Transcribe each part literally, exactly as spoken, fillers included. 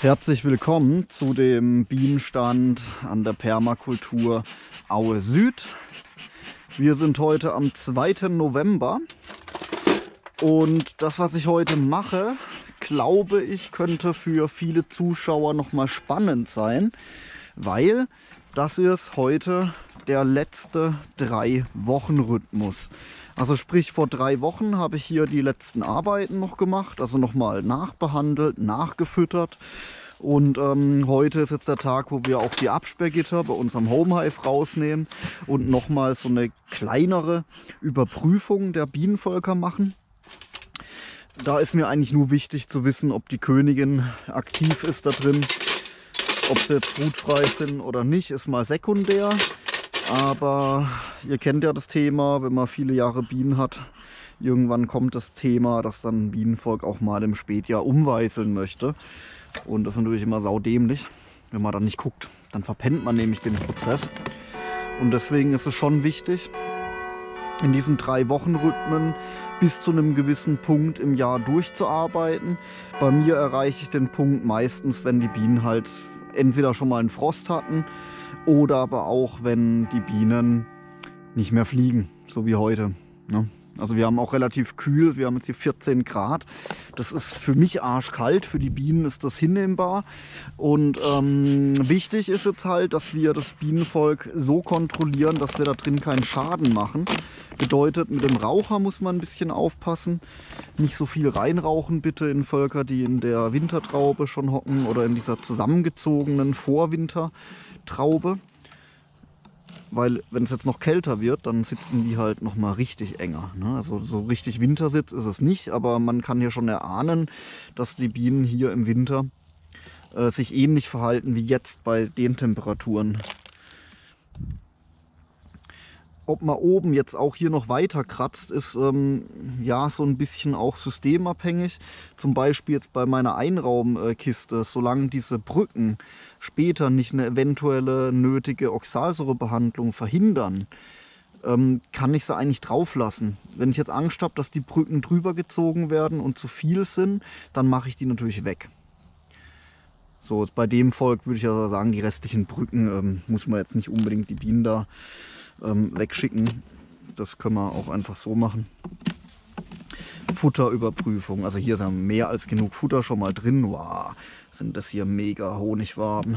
Herzlich willkommen zu dem Bienenstand an der Permakultur Aue Süd. Wir sind heute am zweiten November und das, was ich heute mache, glaube ich, könnte für viele Zuschauer noch mal spannend sein, weil das ist heute der letzte Drei-Wochen-Rhythmus. Also sprich, vor drei Wochen habe ich hier die letzten Arbeiten noch gemacht, also nochmal nachbehandelt, nachgefüttert. Und ähm, heute ist jetzt der Tag, wo wir auch die Absperrgitter bei unserem Homehive rausnehmen und nochmal so eine kleinere Überprüfung der Bienenvölker machen. Da ist mir eigentlich nur wichtig zu wissen, ob die Königin aktiv ist da drin. Ob sie jetzt brutfrei sind oder nicht, ist mal sekundär. Aber ihr kennt ja das Thema, wenn man viele Jahre Bienen hat, irgendwann kommt das Thema, dass dann ein Bienenvolk auch mal im Spätjahr umweißeln möchte. Und das ist natürlich immer saudämlich, wenn man dann nicht guckt. Dann verpennt man nämlich den Prozess. Und deswegen ist es schon wichtig, in diesen drei Wochen Rhythmen bis zu einem gewissen Punkt im Jahr durchzuarbeiten. Bei mir erreiche ich den Punkt meistens, wenn die Bienen halt entweder schon mal einen Frost hatten oder aber auch, wenn die Bienen nicht mehr fliegen, so wie heute, ne? Also wir haben auch relativ kühl, wir haben jetzt hier vierzehn Grad. Das ist für mich arschkalt, für die Bienen ist das hinnehmbar. Und ähm, wichtig ist jetzt halt, dass wir das Bienenvolk so kontrollieren, dass wir da drin keinen Schaden machen. Bedeutet, mit dem Raucher muss man ein bisschen aufpassen. Nicht so viel reinrauchen bitte in Völker, die in der Wintertraube schon hocken oder in dieser zusammengezogenen Vorwintertraube. Weil wenn es jetzt noch kälter wird, dann sitzen die halt noch mal richtig enger, ne? Also so richtig Wintersitz ist es nicht, aber man kann hier schon erahnen, dass die Bienen hier im Winter äh, sich ähnlich verhalten wie jetzt bei den Temperaturen. Ob man oben jetzt auch hier noch weiter kratzt, ist ähm, ja so ein bisschen auch systemabhängig. Zum Beispiel jetzt bei meiner Einraumkiste, solange diese Brücken später nicht eine eventuelle nötige Oxalsäurebehandlung verhindern, ähm, kann ich sie eigentlich drauf lassen. Wenn ich jetzt Angst habe, dass die Brücken drüber gezogen werden und zu viel sind, dann mache ich die natürlich weg. So, jetzt bei dem Volk würde ich ja sagen, die restlichen Brücken ähm, muss man jetzt nicht unbedingt die Bienen da ähm, wegschicken. Das können wir auch einfach so machen. Futterüberprüfung. Also hier sind mehr als genug Futter schon mal drin. Wow, sind das hier mega Honigwaben.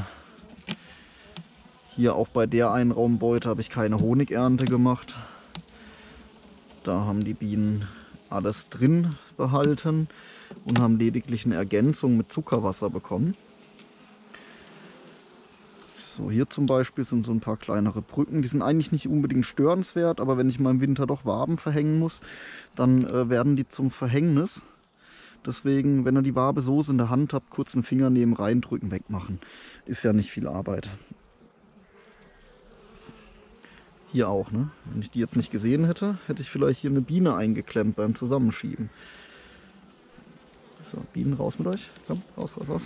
Hier auch bei der Einraumbeute habe ich keine Honigernte gemacht. Da haben die Bienen alles drin behalten und haben lediglich eine Ergänzung mit Zuckerwasser bekommen. So, hier zum Beispiel sind so ein paar kleinere Brücken. Die sind eigentlich nicht unbedingt störenswert, aber wenn ich mal im Winter doch Waben verhängen muss, dann äh, werden die zum Verhängnis. Deswegen, wenn ihr die Wabe so in der Hand habt, kurz einen Finger nehmen, reindrücken, wegmachen. Ist ja nicht viel Arbeit. Hier auch, ne? Wenn ich die jetzt nicht gesehen hätte, hätte ich vielleicht hier eine Biene eingeklemmt beim Zusammenschieben. So, Bienen raus mit euch. Komm, raus, raus, raus.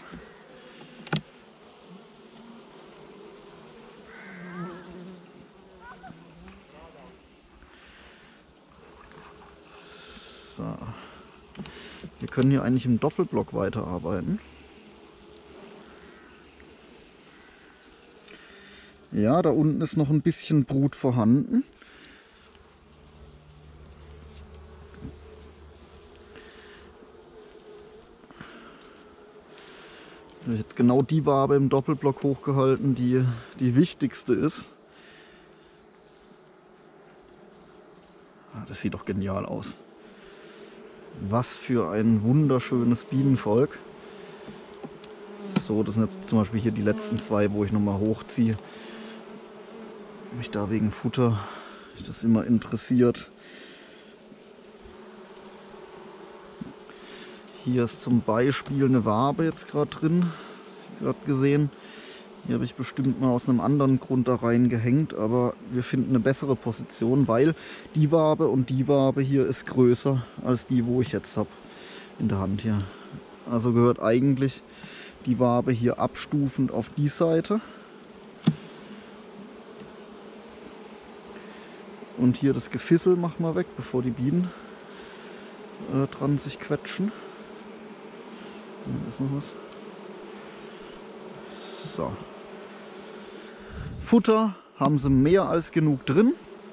So. Wir können hier eigentlich im Doppelblock weiterarbeiten. Ja, da unten ist noch ein bisschen Brut vorhanden. Ich habe jetzt genau die Wabe im Doppelblock hochgehalten, die die wichtigste ist. Das sieht doch genial aus. Was für ein wunderschönes Bienenvolk. So, das sind jetzt zum Beispiel hier die letzten zwei, wo ich nochmal hochziehe. Mich da wegen Futter, mich das immer interessiert. Hier ist zum Beispiel eine Wabe jetzt gerade drin, gerade gesehen. Hier habe ich bestimmt mal aus einem anderen Grund da reingehängt, aber wir finden eine bessere Position, weil die Wabe und die Wabe hier ist größer als die, wo ich jetzt habe in der Hand hier. Also gehört eigentlich die Wabe hier abstufend auf die Seite. Und hier das Gefissel machen wir weg, bevor die Bienen äh, dran sich quetschen. Da ist noch was. So. Futter haben sie mehr als genug drin.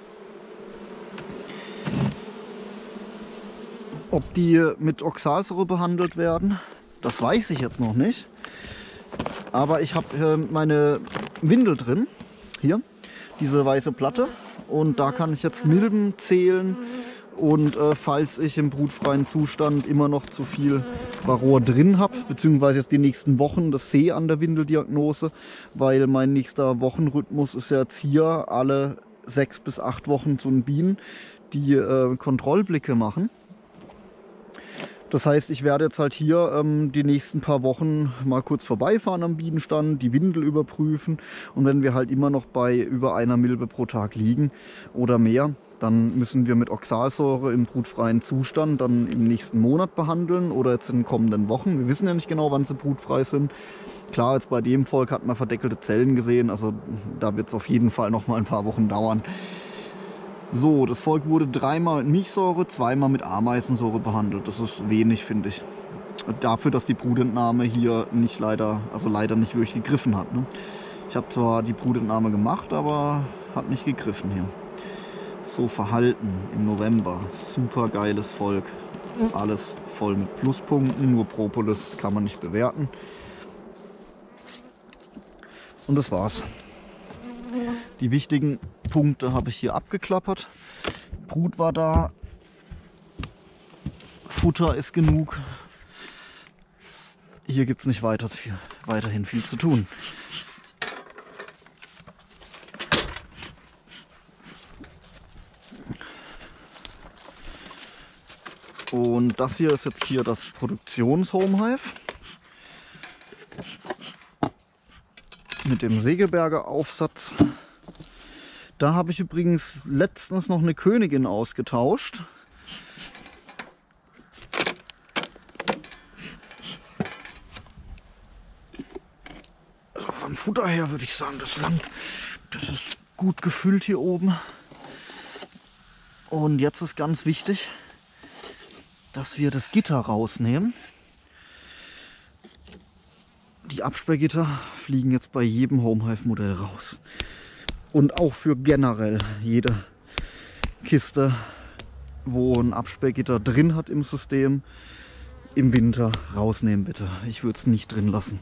Ob die mit Oxalsäure behandelt werden, das weiß ich jetzt noch nicht. Aber ich habe äh, meine Windel drin, hier, diese weiße Platte. Und da kann ich jetzt Milben zählen. Und äh, falls ich im brutfreien Zustand immer noch zu viel Varroa drin habe, beziehungsweise jetzt die nächsten Wochen, das sehe an der Windeldiagnose, weil mein nächster Wochenrhythmus ist ja jetzt hier alle sechs bis acht Wochen zu den Bienen, die äh, Kontrollblicke machen. Das heißt, ich werde jetzt halt hier ähm, die nächsten paar Wochen mal kurz vorbeifahren am Bienenstand, die Windel überprüfen, und wenn wir halt immer noch bei über einer Milbe pro Tag liegen oder mehr, dann müssen wir mit Oxalsäure im brutfreien Zustand dann im nächsten Monat behandeln oder jetzt in den kommenden Wochen. Wir wissen ja nicht genau, wann sie brutfrei sind. Klar, jetzt bei dem Volk hat man verdeckelte Zellen gesehen, also da wird es auf jeden Fall noch mal ein paar Wochen dauern. So, das Volk wurde dreimal mit Milchsäure, zweimal mit Ameisensäure behandelt. Das ist wenig, finde ich. Dafür, dass die Brutentnahme hier nicht leider, also leider nicht wirklich gegriffen hat. Ne? Ich habe zwar die Brutentnahme gemacht, aber hat nicht gegriffen hier. So, Verhalten im November. Super geiles Volk. Alles voll mit Pluspunkten, nur Propolis kann man nicht bewerten. Und das war's. Die wichtigen Punkte habe ich hier abgeklappert. Brut war da. Futter ist genug. Hier gibt es nicht weiter viel, weiterhin viel zu tun. Und das hier ist jetzt hier das Produktions-Homehive mit dem Segeberger Aufsatz. Da habe ich übrigens letztens noch eine Königin ausgetauscht. Also vom Futter her würde ich sagen, das langt. Das ist gut gefüllt hier oben. Und jetzt ist ganz wichtig, dass wir das Gitter rausnehmen. Die Absperrgitter fliegen jetzt bei jedem Homehive-Modell raus. Und auch für generell jede Kiste, wo ein Absperrgitter drin hat im System, im Winter rausnehmen bitte. Ich würde es nicht drin lassen.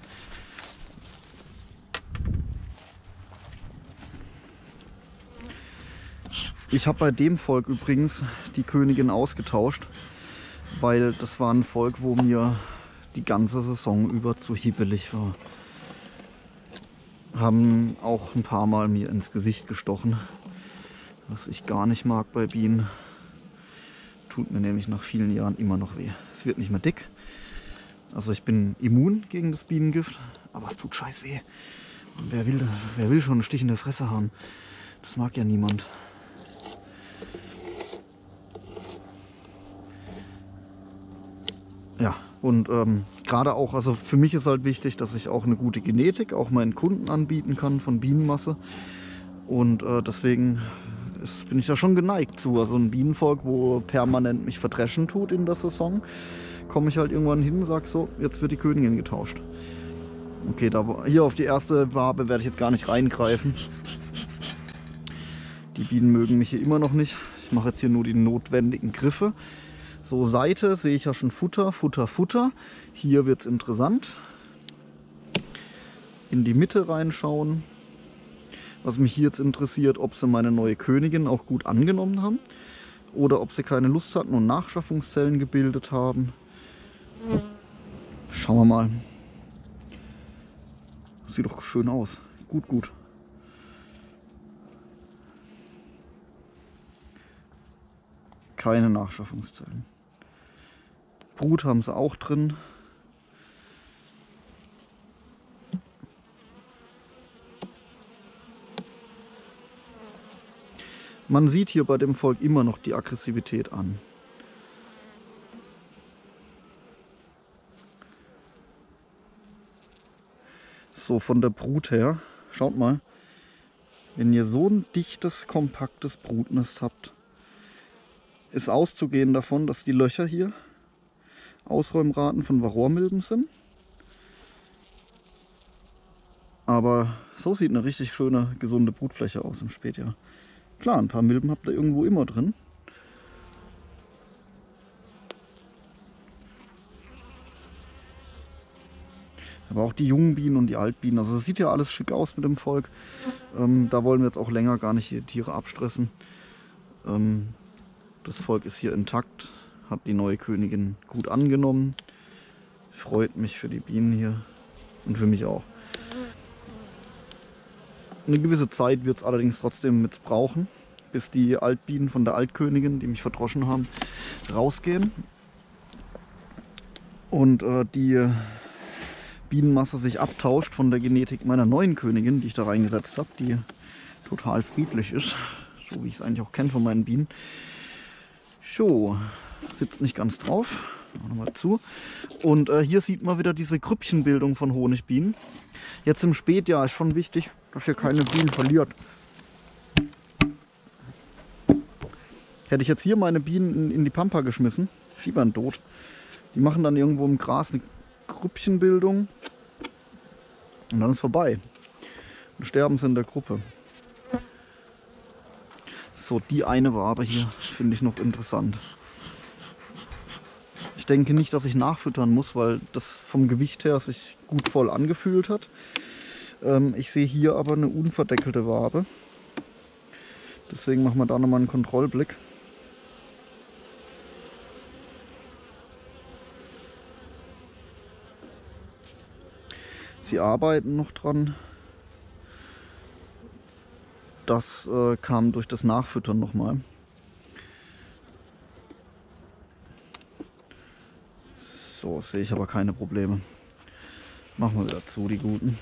Ich habe bei dem Volk übrigens die Königin ausgetauscht, weil das war ein Volk, wo mir die ganze Saison über zu hibbelig war. Haben auch ein paar Mal mir ins Gesicht gestochen, was ich gar nicht mag bei Bienen. Tut mir nämlich nach vielen Jahren immer noch weh. Es wird nicht mehr dick. Also ich bin immun gegen das Bienengift, aber es tut scheiß weh. Wer will, wer will schon einen Stich in der Fresse haben? Das mag ja niemand. Ja, und ähm, gerade auch, also für mich ist halt wichtig, dass ich auch eine gute Genetik auch meinen Kunden anbieten kann von Bienenmasse. Und äh, deswegen ist, bin ich da schon geneigt zu. Also ein Bienenvolk, wo permanent mich verdreschen tut in der Saison, komme ich halt irgendwann hin und sage so, jetzt wird die Königin getauscht. Okay, da, hier auf die erste Wabe werde ich jetzt gar nicht reingreifen. Die Bienen mögen mich hier immer noch nicht. Ich mache jetzt hier nur die notwendigen Griffe. So, Seite sehe ich ja schon Futter, Futter, Futter. Hier wird es interessant. In die Mitte reinschauen. Was mich hier jetzt interessiert, ob sie meine neue Königin auch gut angenommen haben. Oder ob sie keine Lust hatten und Nachschaffungszellen gebildet haben. Schauen wir mal. Sieht doch schön aus. Gut, gut. Keine Nachschaffungszellen. Brut haben sie auch drin. Man sieht hier bei dem Volk immer noch die Aggressivität an. So, von der Brut her, schaut mal, wenn ihr so ein dichtes, kompaktes Brutnest habt, ist auszugehen davon, dass die Löcher hier Ausräumraten von Varroamilben sind. Aber so sieht eine richtig schöne, gesunde Brutfläche aus im Spätjahr. Klar, ein paar Milben habt ihr irgendwo immer drin. Aber auch die jungen Bienen und die Altbienen. Also es sieht ja alles schick aus mit dem Volk. Ähm, da wollen wir jetzt auch länger gar nicht die Tiere abstressen. Ähm, das Volk ist hier intakt, hat die neue Königin gut angenommen. Freut mich für die Bienen hier und für mich auch. Eine gewisse Zeit wird es allerdings trotzdem mit brauchen, bis die Altbienen von der Altkönigin, die mich verdroschen haben, rausgehen. Und äh, die Bienenmasse sich abtauscht von der Genetik meiner neuen Königin, die ich da reingesetzt habe, die total friedlich ist, so wie ich es eigentlich auch kenne von meinen Bienen. So, sitzt nicht ganz drauf, nochmal zu. Und äh, hier sieht man wieder diese Grüppchenbildung von Honigbienen. Jetzt im Spätjahr ist schon wichtig, dass hier keine Bienen verliert. Hätte ich jetzt hier meine Bienen in, in die Pampa geschmissen, die wären tot. Die machen dann irgendwo im Gras eine Grüppchenbildung und dann ist vorbei. Dann sterben sie in der Gruppe. So, die eine Wabe hier finde ich noch interessant. Ich denke nicht, dass ich nachfüttern muss, weil das vom Gewicht her sich gut voll angefühlt hat. Ähm, ich sehe hier aber eine unverdeckelte Wabe. Deswegen machen wir da nochmal einen Kontrollblick. Sie arbeiten noch dran. Das äh, kam durch das Nachfüttern nochmal. So, sehe ich aber keine Probleme. Machen wir wieder zu, die Guten.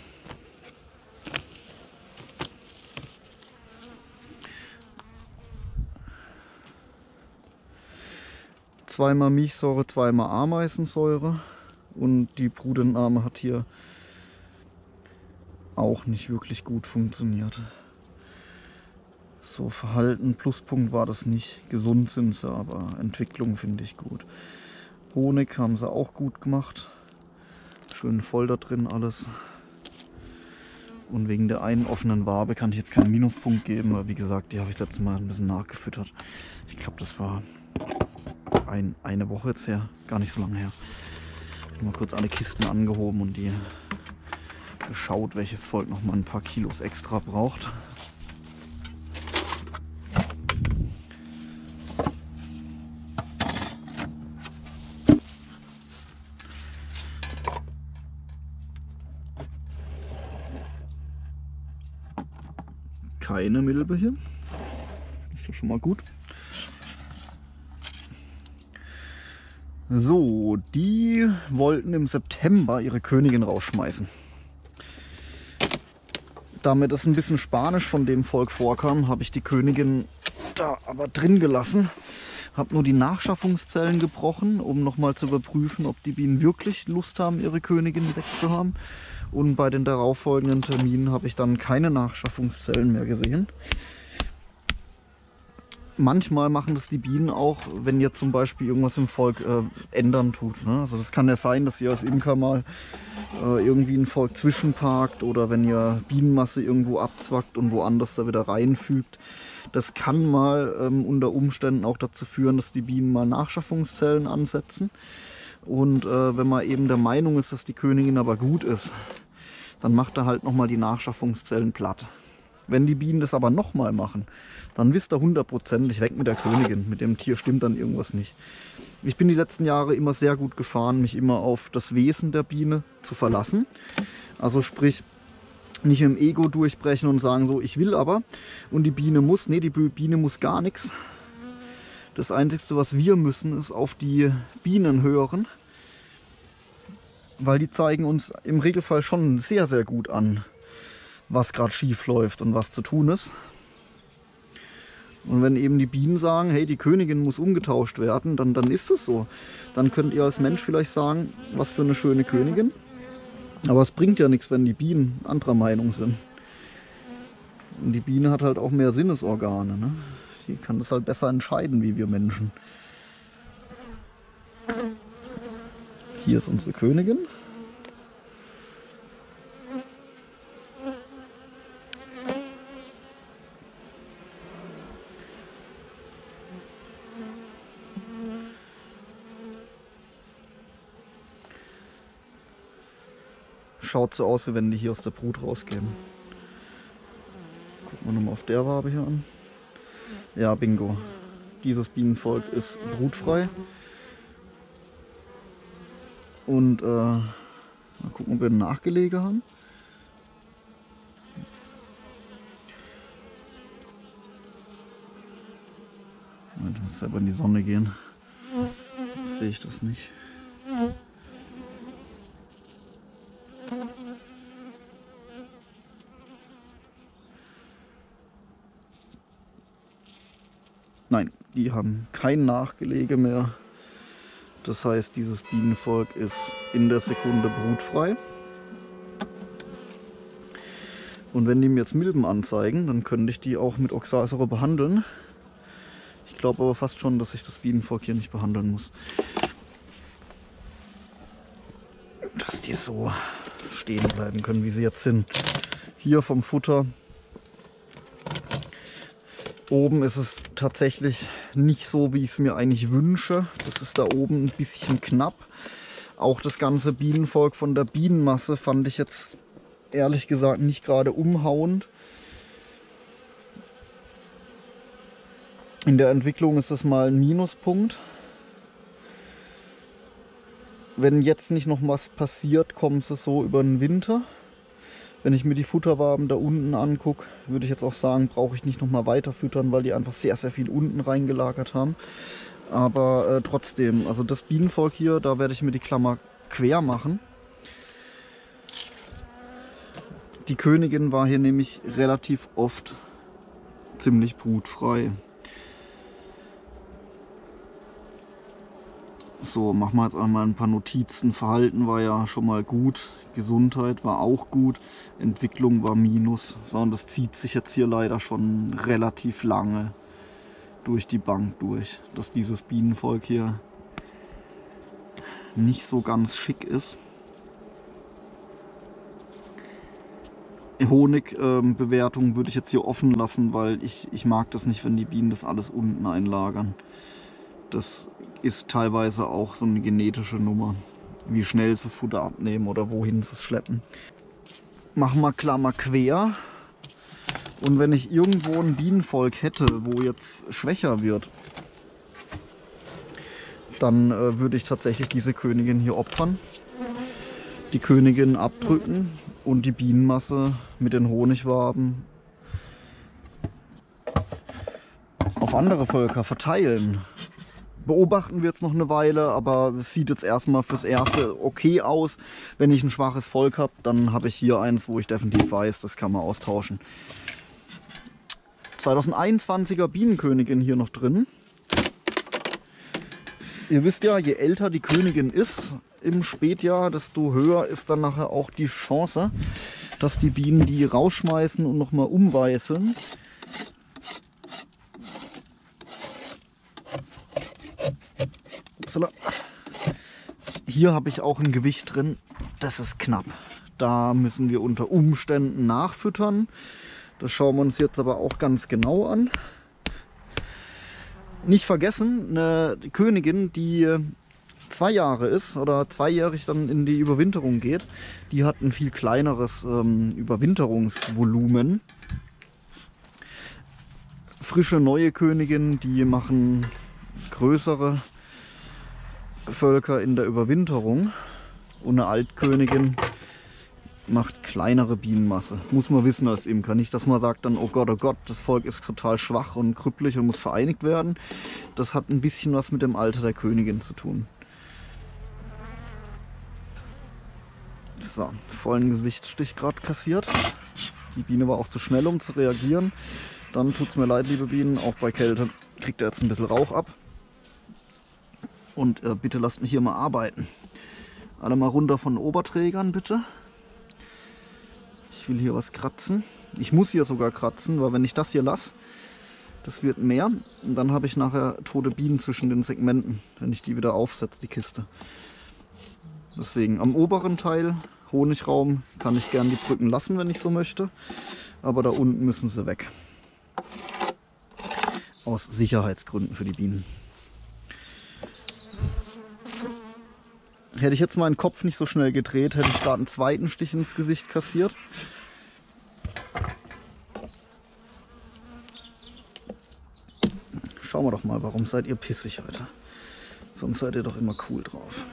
Zweimal Milchsäure, zweimal Ameisensäure. Und die Brutentnahme hat hier auch nicht wirklich gut funktioniert. So, Verhalten, Pluspunkt war das nicht. Gesund sind sie, aber Entwicklung finde ich gut. Honig haben sie auch gut gemacht. Schön voll da drin alles. Und wegen der einen offenen Wabe kann ich jetzt keinen Minuspunkt geben, weil wie gesagt, die habe ich letztes Mal ein bisschen nachgefüttert. Ich glaube, das war ein, eine Woche jetzt her, gar nicht so lange her. Ich habe mal kurz alle Kisten angehoben und die geschaut, welches Volk noch mal ein paar Kilos extra braucht. Keine Milbe hier. Ist ja schon mal gut. So, die wollten im September ihre Königin rausschmeißen. Damit es ein bisschen Spanisch von dem Volk vorkam, habe ich die Königin da aber drin gelassen. Habe nur die Nachschaffungszellen gebrochen, um nochmal zu überprüfen, ob die Bienen wirklich Lust haben, ihre Königin wegzuhaben. Und bei den darauffolgenden Terminen habe ich dann keine Nachschaffungszellen mehr gesehen. Manchmal machen das die Bienen auch, wenn ihr zum Beispiel irgendwas im Volk äh, ändern tut. Ne? Also das kann ja sein, dass ihr als Imker mal äh, irgendwie ein Volk zwischenparkt oder wenn ihr Bienenmasse irgendwo abzwackt und woanders da wieder reinfügt. Das kann mal ähm, unter Umständen auch dazu führen, dass die Bienen mal Nachschaffungszellen ansetzen. Und äh, wenn man eben der Meinung ist, dass die Königin aber gut ist, dann macht er halt nochmal die Nachschaffungszellen platt. Wenn die Bienen das aber nochmal machen, dann wisst ihr hundertprozentig weg mit der Königin. Mit dem Tier stimmt dann irgendwas nicht. Ich bin die letzten Jahre immer sehr gut gefahren, mich immer auf das Wesen der Biene zu verlassen. Also sprich, nicht mit dem Ego durchbrechen und sagen so, ich will aber und die Biene muss. Nee, die Biene muss gar nichts. Das Einzige, was wir müssen, ist auf die Bienen hören. Weil die zeigen uns im Regelfall schon sehr, sehr gut an, was gerade schief läuft und was zu tun ist. Und wenn eben die Bienen sagen, hey, die Königin muss umgetauscht werden, dann, dann ist es so. Dann könnt ihr als Mensch vielleicht sagen, was für eine schöne Königin. Aber es bringt ja nichts, wenn die Bienen anderer Meinung sind. Und die Biene hat halt auch mehr Sinnesorgane. Ne? Die kann das halt besser entscheiden, wie wir Menschen. Hier ist unsere Königin. schaut so aus, wie wenn die hier aus der Brut rausgehen. Gucken wir nochmal auf der Wabe hier an. Ja, bingo. Dieses Bienenvolk ist brutfrei. Und äh, mal gucken, ob wir ein Nachgelege haben. Ich muss selber in die Sonne gehen. Jetzt sehe ich das nicht. Nein, die haben kein Nachgelege mehr. Das heißt, dieses Bienenvolk ist in der Sekunde brutfrei. Und wenn die mir jetzt Milben anzeigen, dann könnte ich die auch mit Oxalsäure behandeln. Ich glaube aber fast schon, dass ich das Bienenvolk hier nicht behandeln muss. Dass die so stehen bleiben können, wie sie jetzt sind. Hier vom Futter. Oben ist es tatsächlich nicht so, wie ich es mir eigentlich wünsche. Das ist da oben ein bisschen knapp. Auch das ganze Bienenvolk von der Bienenmasse fand ich jetzt ehrlich gesagt nicht gerade umhauend. In der Entwicklung ist das mal ein Minuspunkt. Wenn jetzt nicht noch was passiert, kommen sie so über den Winter. Wenn ich mir die Futterwaben da unten angucke, würde ich jetzt auch sagen, brauche ich nicht noch mal weiter füttern, weil die einfach sehr, sehr viel unten reingelagert haben. Aber äh, trotzdem, also das Bienenvolk hier, da werde ich mir die Klammer quer machen. Die Königin war hier nämlich relativ oft ziemlich brutfrei. So, machen wir jetzt einmal ein paar Notizen. Verhalten war ja schon mal gut, Gesundheit war auch gut, Entwicklung war minus. So, und das zieht sich jetzt hier leider schon relativ lange durch die Bank durch, dass dieses Bienenvolk hier nicht so ganz schick ist. Honigbewertung ähm, würde ich jetzt hier offen lassen, weil ich, ich mag das nicht, wenn die Bienen das alles unten einlagern. Das ist teilweise auch so eine genetische Nummer, wie schnell sie das Futter abnehmen oder wohin sie es schleppen. Machen wir Klammer quer. Und wenn ich irgendwo ein Bienenvolk hätte, wo jetzt schwächer wird, dann äh, würde ich tatsächlich diese Königin hier opfern. Die Königin abdrücken und die Bienenmasse mit den Honigwaben auf andere Völker verteilen. Beobachten wir jetzt noch eine Weile, aber es sieht jetzt erstmal fürs Erste okay aus. Wenn ich ein schwaches Volk habe, dann habe ich hier eins, wo ich definitiv weiß, das kann man austauschen. zweitausendeinundzwanziger Bienenkönigin hier noch drin. Ihr wisst ja, je älter die Königin ist im Spätjahr, desto höher ist dann nachher auch die Chance, dass die Bienen die rausschmeißen und nochmal umweißeln. Hier habe ich auch ein Gewicht drin, das ist knapp. Da müssen wir unter Umständen nachfüttern. Das schauen wir uns jetzt aber auch ganz genau an. Nicht vergessen, eine Königin, die zwei Jahre ist oder zweijährig dann in die Überwinterung geht, die hat ein viel kleineres ähm, Überwinterungsvolumen. Frische neue Königinnen, die machen größere Völker in der Überwinterung und eine Altkönigin macht kleinere Bienenmasse. Muss man wissen als Imker. Nicht, dass man sagt dann, oh Gott, oh Gott, das Volk ist total schwach und krüppelig und muss vereinigt werden. Das hat ein bisschen was mit dem Alter der Königin zu tun. So, vollen Gesichtsstich gerade kassiert. Die Biene war auch zu schnell, um zu reagieren. Dann tut es mir leid, liebe Bienen, auch bei Kälte kriegt er jetzt ein bisschen Rauch ab. Und äh, bitte lasst mich hier mal arbeiten. Alle mal runter von den Oberträgern, bitte. Ich will hier was kratzen. Ich muss hier sogar kratzen, weil wenn ich das hier lasse, das wird mehr. Und dann habe ich nachher tote Bienen zwischen den Segmenten, wenn ich die wieder aufsetze, die Kiste. Deswegen am oberen Teil, Honigraum, kann ich gern die Brücken lassen, wenn ich so möchte. Aber da unten müssen sie weg. Aus Sicherheitsgründen für die Bienen. Hätte ich jetzt meinen Kopf nicht so schnell gedreht, hätte ich gerade einen zweiten Stich ins Gesicht kassiert. Schauen wir doch mal, warum seid ihr pissig heute? Sonst seid ihr doch immer cool drauf.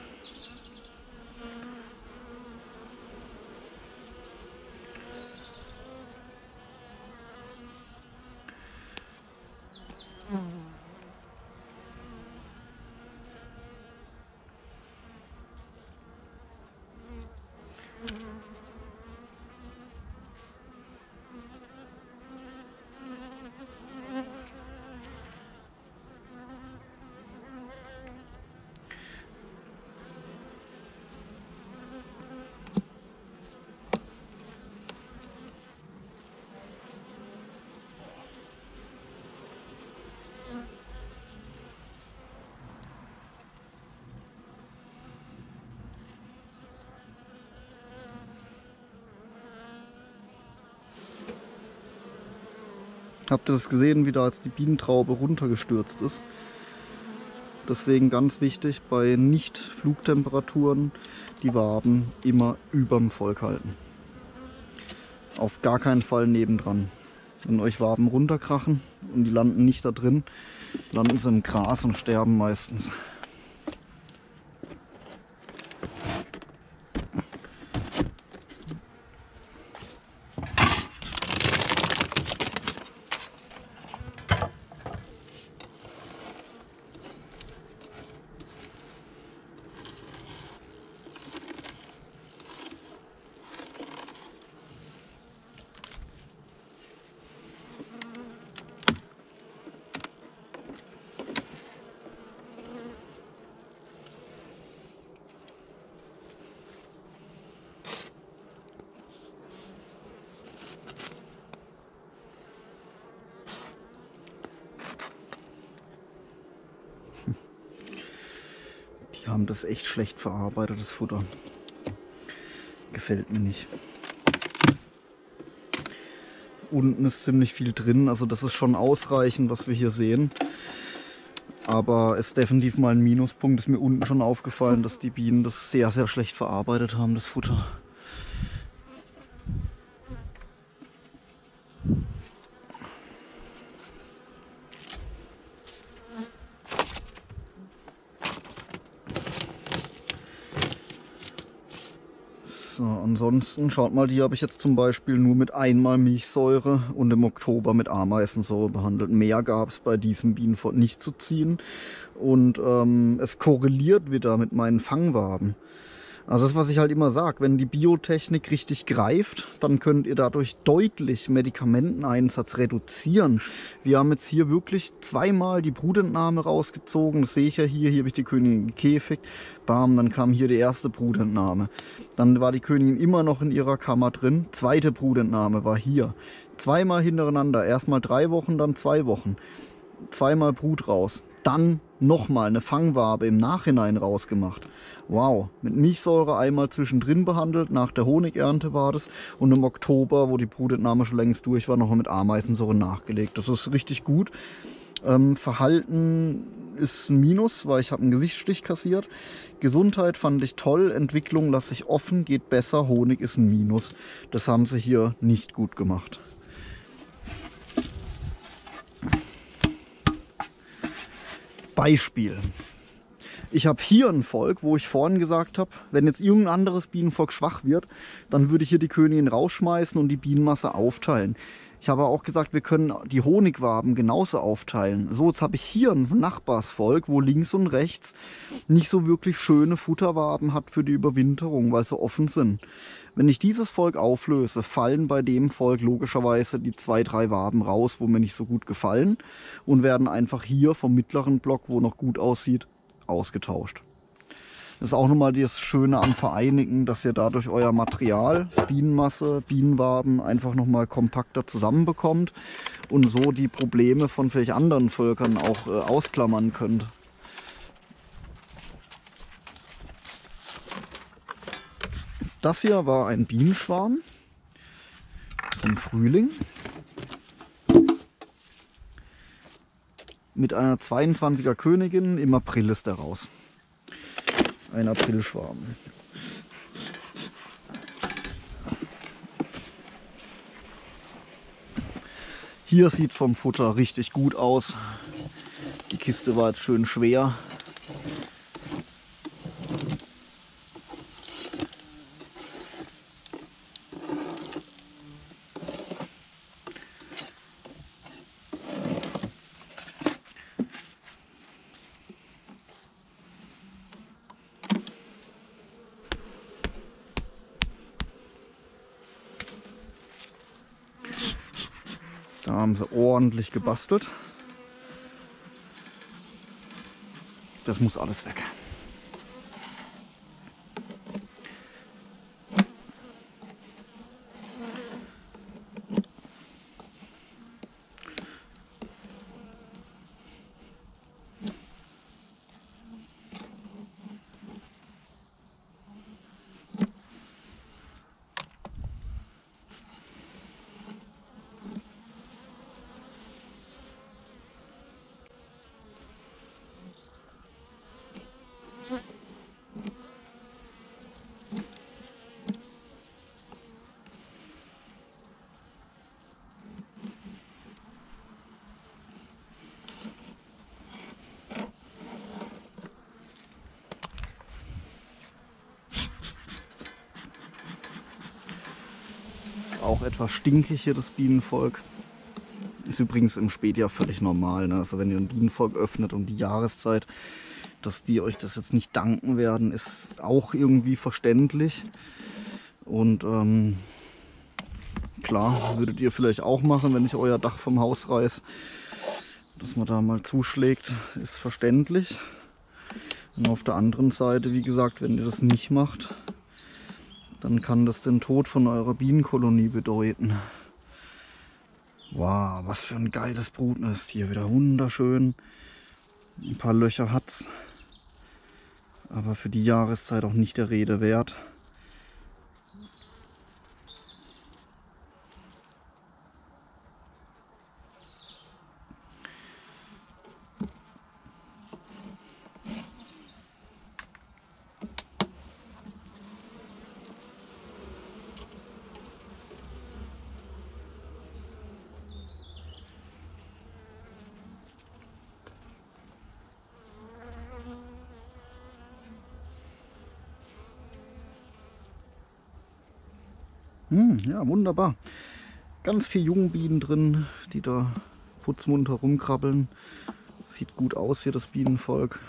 Habt ihr das gesehen, wie da jetzt die Bienentraube runtergestürzt ist? Deswegen ganz wichtig, bei Nicht-Flugtemperaturen die Waben immer überm Volk halten. Auf gar keinen Fall nebendran. Wenn euch Waben runterkrachen und die landen nicht da drin, landen sie im Gras und sterben meistens. Die haben das echt schlecht verarbeitet, das Futter. Gefällt mir nicht. Unten ist ziemlich viel drin, also das ist schon ausreichend, was wir hier sehen. Aber es ist definitiv mal ein Minuspunkt. Ist mir unten schon aufgefallen, dass die Bienen das sehr, sehr schlecht verarbeitet haben, das Futter. So, ansonsten, schaut mal, die habe ich jetzt zum Beispiel nur mit einmal Milchsäure und im Oktober mit Ameisensäure behandelt. Mehr gab es bei diesem Bienenvolk nicht zu ziehen. Und ähm, es korreliert wieder mit meinen Fangwaben. Also das, was ich halt immer sage, wenn die Biotechnik richtig greift, dann könnt ihr dadurch deutlich Medikamenteneinsatz reduzieren. Wir haben jetzt hier wirklich zweimal die Brutentnahme rausgezogen. Das sehe ich ja hier. Hier habe ich die Königin gekäfigt. Bam, dann kam hier die erste Brutentnahme. Dann war die Königin immer noch in ihrer Kammer drin. Zweite Brutentnahme war hier. Zweimal hintereinander. Erstmal drei Wochen, dann zwei Wochen. Zweimal Brut raus. Dann nochmal eine Fangwabe im Nachhinein rausgemacht. Wow, mit Milchsäure einmal zwischendrin behandelt, nach der Honigernte war das. Und im Oktober, wo die Brutentnahme schon längst durch war, nochmal mit Ameisensäure nachgelegt. Das ist richtig gut. Ähm, Verhalten ist ein Minus, weil ich habe einen Gesichtsstich kassiert. Gesundheit fand ich toll, Entwicklung lasse ich offen, geht besser, Honig ist ein Minus. Das haben sie hier nicht gut gemacht. Beispiel. Ich habe hier ein Volk, wo ich vorhin gesagt habe, wenn jetzt irgendein anderes Bienenvolk schwach wird, dann würde ich hier die Königin rausschmeißen und die Bienenmasse aufteilen. Ich habe auch gesagt, wir können die Honigwaben genauso aufteilen. So, jetzt habe ich hier ein Nachbarsvolk, wo links und rechts nicht so wirklich schöne Futterwaben hat für die Überwinterung, weil sie offen sind. Wenn ich dieses Volk auflöse, fallen bei dem Volk logischerweise die zwei, drei Waben raus, wo mir nicht so gut gefallen und werden einfach hier vom mittleren Block, wo noch gut aussieht, ausgetauscht. Das ist auch nochmal das Schöne am Vereinigen, dass ihr dadurch euer Material, Bienenmasse, Bienenwaben einfach nochmal kompakter zusammenbekommt und so die Probleme von vielleicht anderen Völkern auch äh, ausklammern könnt. Das hier war ein Bienenschwarm im Frühling mit einer zweiundzwanziger Königin. Im April ist er raus. ein Aprilschwarm. Hier sieht es vom Futter richtig gut aus. Die Kiste war jetzt schön schwer. Da haben sie ordentlich gebastelt. Das muss alles weg. Auch etwas stinkig hier, das Bienenvolk. Ist übrigens im Spätjahr völlig normal, ne? Also wenn ihr ein Bienenvolk öffnet um die Jahreszeit, dass die euch das jetzt nicht danken werden, ist auch irgendwie verständlich. Und ähm, klar, würdet ihr vielleicht auch machen, wenn ich euer Dach vom Haus reiß. Dass man da mal zuschlägt, ist verständlich. Und auf der anderen Seite, wie gesagt, wenn ihr das nicht macht, dann kann das den Tod von eurer Bienenkolonie bedeuten. Wow, was für ein geiles Brutnest hier, wieder wunderschön. Ein paar Löcher hat's, aber für die Jahreszeit auch nicht der Rede wert. Hm, ja, wunderbar. Ganz viele Jungbienen drin, die da putzmunter rumkrabbeln. Sieht gut aus hier, das Bienenvolk.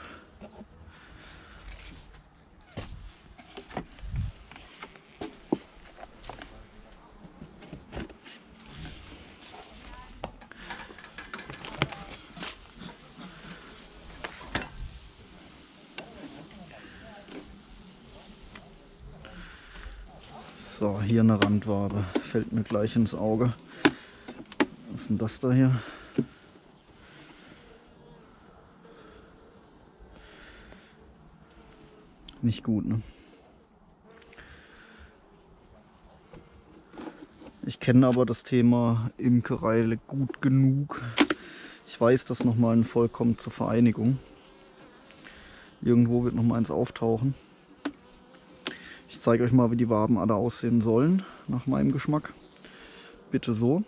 So, hier eine Randwabe, fällt mir gleich ins Auge. Was ist denn das da hier? Nicht gut, ne? Ich kenne aber das Thema Imkerei gut genug. Ich weiß, dass nochmal ein Volk kommt zur Vereinigung. Irgendwo wird noch mal eins auftauchen. Ich zeige euch mal, wie die Waben alle aussehen sollen, nach meinem Geschmack. Bitte so.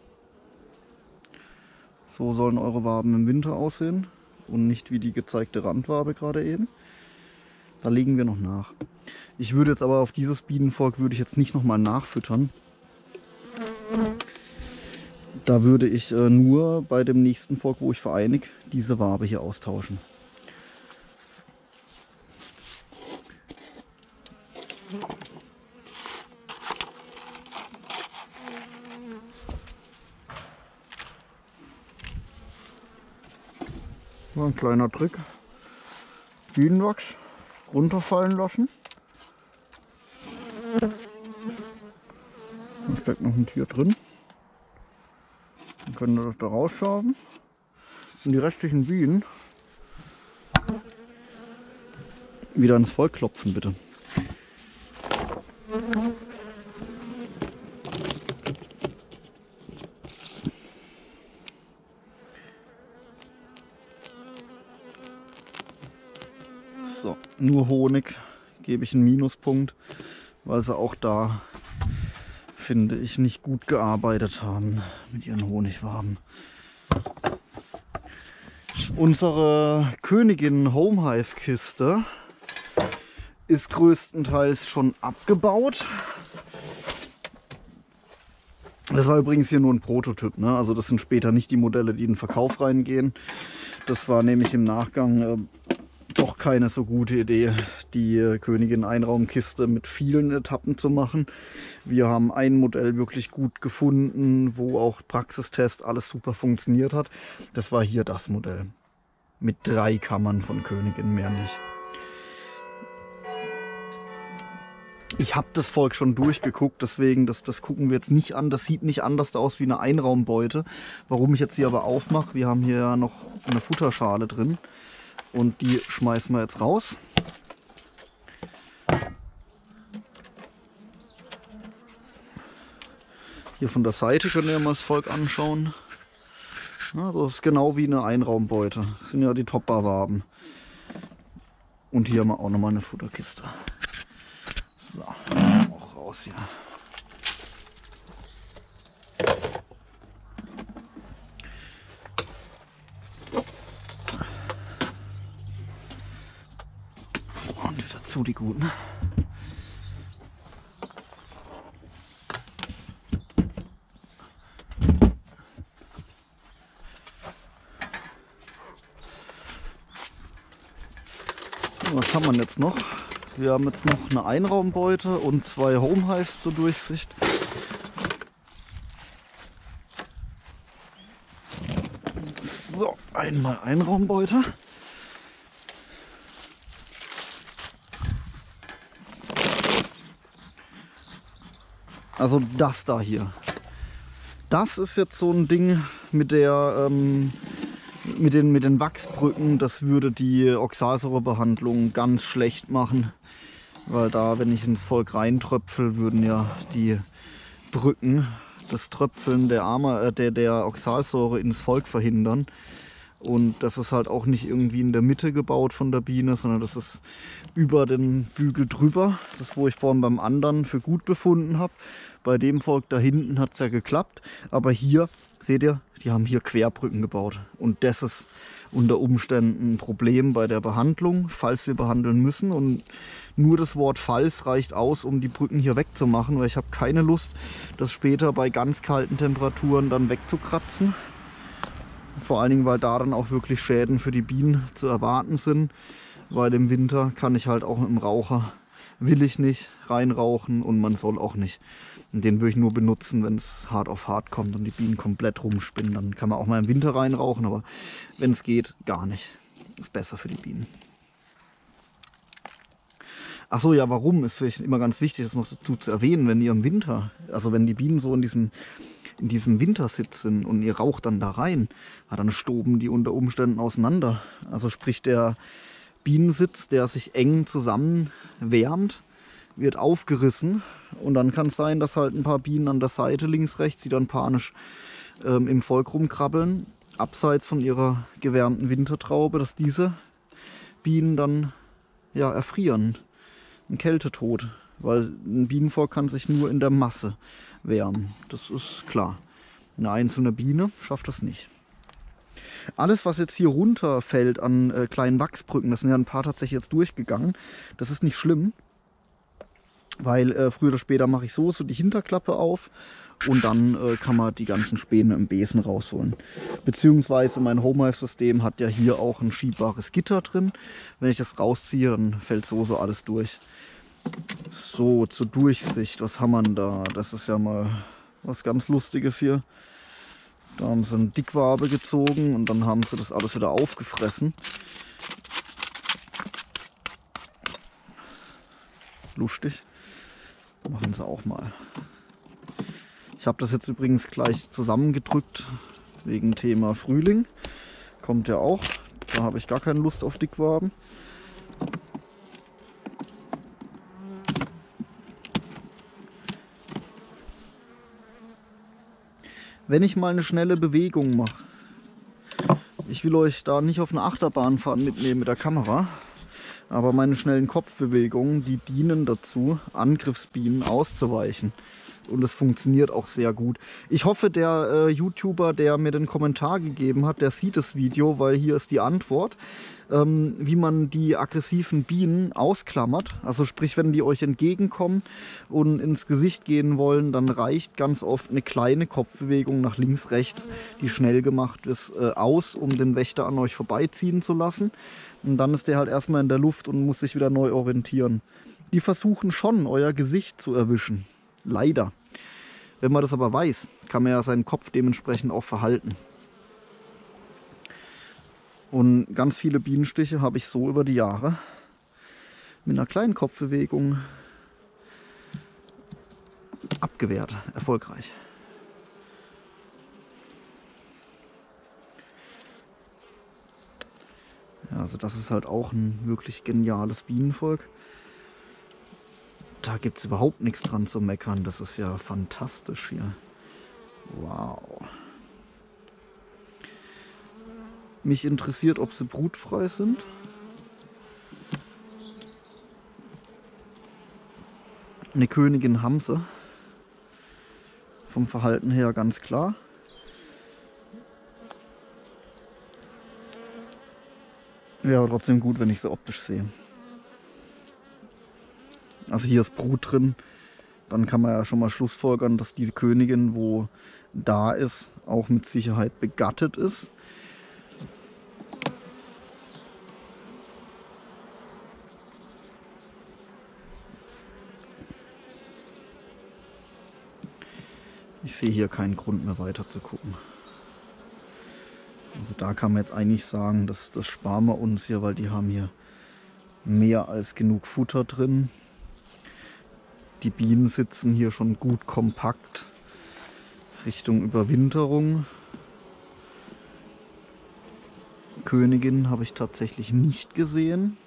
So sollen eure Waben im Winter aussehen und nicht wie die gezeigte Randwabe gerade eben. Da legen wir noch nach. Ich würde jetzt aber auf dieses Bienenvolk würde ich jetzt nicht nochmal nachfüttern. Da würde ich äh, nur bei dem nächsten Volk, wo ich vereinige, diese Wabe hier austauschen. So ein kleiner Trick. Bienenwachs runterfallen lassen. Da steckt noch ein Tier drin. Dann können wir das da rausschaben. Und die restlichen Bienen wieder ins Volk klopfen, bitte. So. nur Honig gebe ich einen Minuspunkt, weil sie auch da, finde ich, nicht gut gearbeitet haben mit ihren Honigwaben. Unsere Königin Homehive Kiste ist größtenteils schon abgebaut. Das war übrigens hier nur ein Prototyp, ne? Also das sind später nicht die Modelle, die in den Verkauf reingehen. Das war nämlich im Nachgang äh, doch keine so gute Idee, die äh, Königin Einraumkiste mit vielen Etappen zu machen. Wir haben ein Modell wirklich gut gefunden, wo auch Praxistest alles super funktioniert hat. Das war hier das Modell. Mit drei Kammern von Königin, mehr nicht. Ich habe das Volk schon durchgeguckt, deswegen, das, das gucken wir jetzt nicht an. Das sieht nicht anders aus wie eine Einraumbeute. Warum ich jetzt hier aber aufmache, wir haben hier ja noch eine Futterschale drin und die schmeißen wir jetzt raus. Hier von der Seite könnt ihr mal das Volk anschauen. Ja, das ist genau wie eine Einraumbeute. Das sind ja die Top-Barwaben. Und hier haben wir auch nochmal eine Futterkiste. So, auch raus hier. Und wieder zu die Guten. Was haben wir jetzt noch? Wir haben jetzt noch eine Einraumbeute und zwei Homehives zur Durchsicht. So, einmal Einraumbeute. Also das da hier. Das ist jetzt so ein Ding mit der ähm, mit den, mit den Wachsbrücken. Das würde die Oxalsäurebehandlung ganz schlecht machen. Weil da, wenn ich ins Volk reintröpfel, würden ja die Brücken das Tröpfeln der, Arme, äh, der, der Oxalsäure ins Volk verhindern. Und das ist halt auch nicht irgendwie in der Mitte gebaut von der Biene, sondern das ist über den Bügel drüber. Das ist, wo ich vorhin beim anderen für gut befunden habe. Bei dem Volk da hinten hat es ja geklappt. Aber hier, seht ihr, die haben hier Querbrücken gebaut. Und das ist unter Umständen ein Problem bei der Behandlung, falls wir behandeln müssen. Und nur das Wort falls reicht aus, um die Brücken hier wegzumachen, weil ich habe keine Lust, das später bei ganz kalten Temperaturen dann wegzukratzen. Vor allen Dingen, weil da dann auch wirklich Schäden für die Bienen zu erwarten sind. Weil im Winter kann ich halt auch mit dem Raucher, will ich nicht reinrauchen und man soll auch nicht. Und den würde ich nur benutzen, wenn es hart auf hart kommt und die Bienen komplett rumspinnen. Dann kann man auch mal im Winter reinrauchen, aber wenn es geht, gar nicht. Ist besser für die Bienen. Ach so, ja, warum? Ist vielleicht immer ganz wichtig, das noch dazu zu erwähnen, wenn ihr im Winter, also wenn die Bienen so in diesem, in diesem Wintersitz sind und ihr raucht dann da rein, dann stoben die unter Umständen auseinander. Also sprich der Bienensitz, der sich eng zusammen wärmt, wird aufgerissen und dann kann es sein, dass halt ein paar Bienen an der Seite links, rechts, die dann panisch ähm, im Volk rumkrabbeln, abseits von ihrer gewärmten Wintertraube, dass diese Bienen dann ja erfrieren. Ein Kältetod, weil ein Bienenvolk kann sich nur in der Masse wärmen. Das ist klar. Eine einzelne Biene schafft das nicht. Alles, was jetzt hier runterfällt an äh, kleinen Wachsbrücken, das sind ja ein paar tatsächlich jetzt durchgegangen, das ist nicht schlimm, weil äh, früher oder später mache ich so, so die Hinterklappe auf und dann äh, kann man die ganzen Späne im Besen rausholen. Beziehungsweise mein Homehive-System hat ja hier auch ein schiebbares Gitter drin. Wenn ich das rausziehe, dann fällt so so alles durch. So, zur Durchsicht, was haben wir denn da? Das ist ja mal was ganz Lustiges hier. Da haben sie eine Dickwabe gezogen und dann haben sie das alles wieder aufgefressen. Lustig. Machen sie auch mal. Ich habe das jetzt übrigens gleich zusammengedrückt wegen Thema Frühling. Kommt ja auch. Da habe ich gar keine Lust auf Dickwaben. Wenn ich mal eine schnelle Bewegung mache, ich will euch da nicht auf eine Achterbahn fahren mitnehmen mit der Kamera, Aber meine schnellen Kopfbewegungen, die dienen dazu, Angriffsbienen auszuweichen. Und es funktioniert auch sehr gut. Ich hoffe, der äh, YouTuber, der mir den Kommentar gegeben hat, der sieht das Video, weil hier ist die Antwort, ähm, wie man die aggressiven Bienen ausklammert. Also sprich, wenn die euch entgegenkommen und ins Gesicht gehen wollen, dann reicht ganz oft eine kleine Kopfbewegung nach links, rechts, die schnell gemacht ist, äh, aus, um den Wächter an euch vorbeiziehen zu lassen. Und dann ist der halt erstmal in der Luft und muss sich wieder neu orientieren. Die versuchen schon, euer Gesicht zu erwischen. Leider. Wenn man das aber weiß, kann man ja seinen Kopf dementsprechend auch verhalten. Und ganz viele Bienenstiche habe ich so über die Jahre mit einer kleinen Kopfbewegung abgewehrt. Erfolgreich. Ja, also das ist halt auch ein wirklich geniales Bienenvolk. Da gibt es überhaupt nichts dran zu meckern. Das ist ja fantastisch hier. Wow. Mich interessiert, ob sie brutfrei sind. Eine Königin haben sie. Vom Verhalten her ganz klar. Wäre aber trotzdem gut, wenn ich sie optisch sehe. Also hier ist Brut drin, dann kann man ja schon mal schlussfolgern, dass diese Königin, wo da ist, auch mit Sicherheit begattet ist. Ich sehe hier keinen Grund mehr weiter zu gucken. Also da kann man jetzt eigentlich sagen, dass das sparen wir uns hier, weil die haben hier mehr als genug Futter drin. Die Bienen sitzen hier schon gut kompakt Richtung Überwinterung. Königin habe ich tatsächlich nicht gesehen.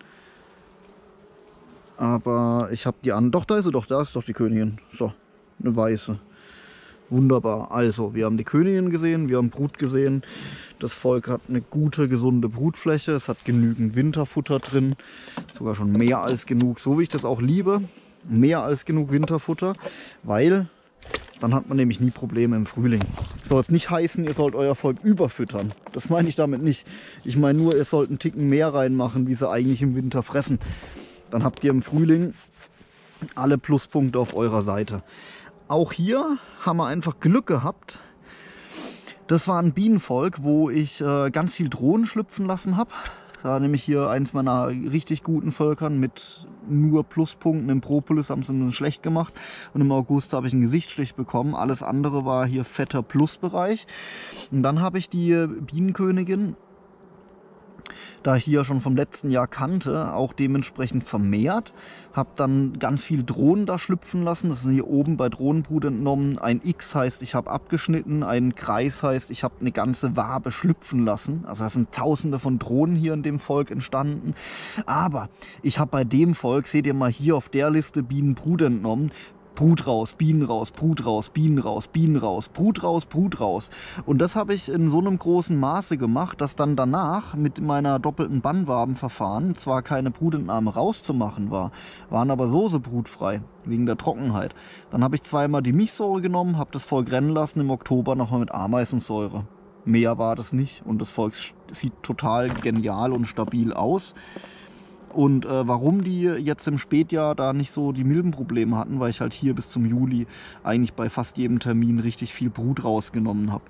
Aber ich habe die an. Doch, da ist sie doch, da ist doch die Königin. So, eine weiße. Wunderbar. Also, wir haben die Königin gesehen, wir haben Brut gesehen. Das Volk hat eine gute, gesunde Brutfläche. Es hat genügend Winterfutter drin. Sogar schon mehr als genug. So wie ich das auch liebe. Mehr als genug Winterfutter. Weil dann hat man nämlich nie Probleme im Frühling. Soll es nicht heißen, ihr sollt euer Volk überfüttern. Das meine ich damit nicht. Ich meine nur, ihr sollt einen Ticken mehr reinmachen, wie sie eigentlich im Winter fressen. Dann habt ihr im Frühling alle Pluspunkte auf eurer Seite. Auch hier haben wir einfach Glück gehabt. Das war ein Bienenvolk, wo ich äh, ganz viel Drohnen schlüpfen lassen habe. Das war nämlich hier eins meiner richtig guten Völkern mit nur Pluspunkten. Im Propolis haben sie nur schlecht gemacht. Und im August habe ich einen Gesichtsstich bekommen. Alles andere war hier fetter Plusbereich. Und dann habe ich die Bienenkönigin, da ich hier schon vom letzten Jahr kannte, auch dementsprechend vermehrt. Habe dann ganz viel Drohnen da schlüpfen lassen. Das ist hier oben bei Drohnenbrut entnommen. Ein X heißt, ich habe abgeschnitten. Ein Kreis heißt, ich habe eine ganze Wabe schlüpfen lassen. Also es sind tausende von Drohnen hier in dem Volk entstanden. Aber ich habe bei dem Volk, seht ihr mal hier auf der Liste, Bienenbrut entnommen. Brut raus, Bienen raus, Brut raus, Bienen raus, Bienen raus, Brut raus, Brut raus. Und das habe ich in so einem großen Maße gemacht, dass dann danach mit meiner doppelten Bannwabenverfahren zwar keine Brutentnahme rauszumachen war, waren aber so so brutfrei, wegen der Trockenheit. Dann habe ich zweimal die Milchsäure genommen, habe das Volk rennen lassen, im Oktober nochmal mit Ameisensäure. Mehr war das nicht und das Volk sieht total genial und stabil aus. Und äh, warum die jetzt im Spätjahr da nicht so die Milbenprobleme hatten, weil ich halt hier bis zum Juli eigentlich bei fast jedem Termin richtig viel Brut rausgenommen habe.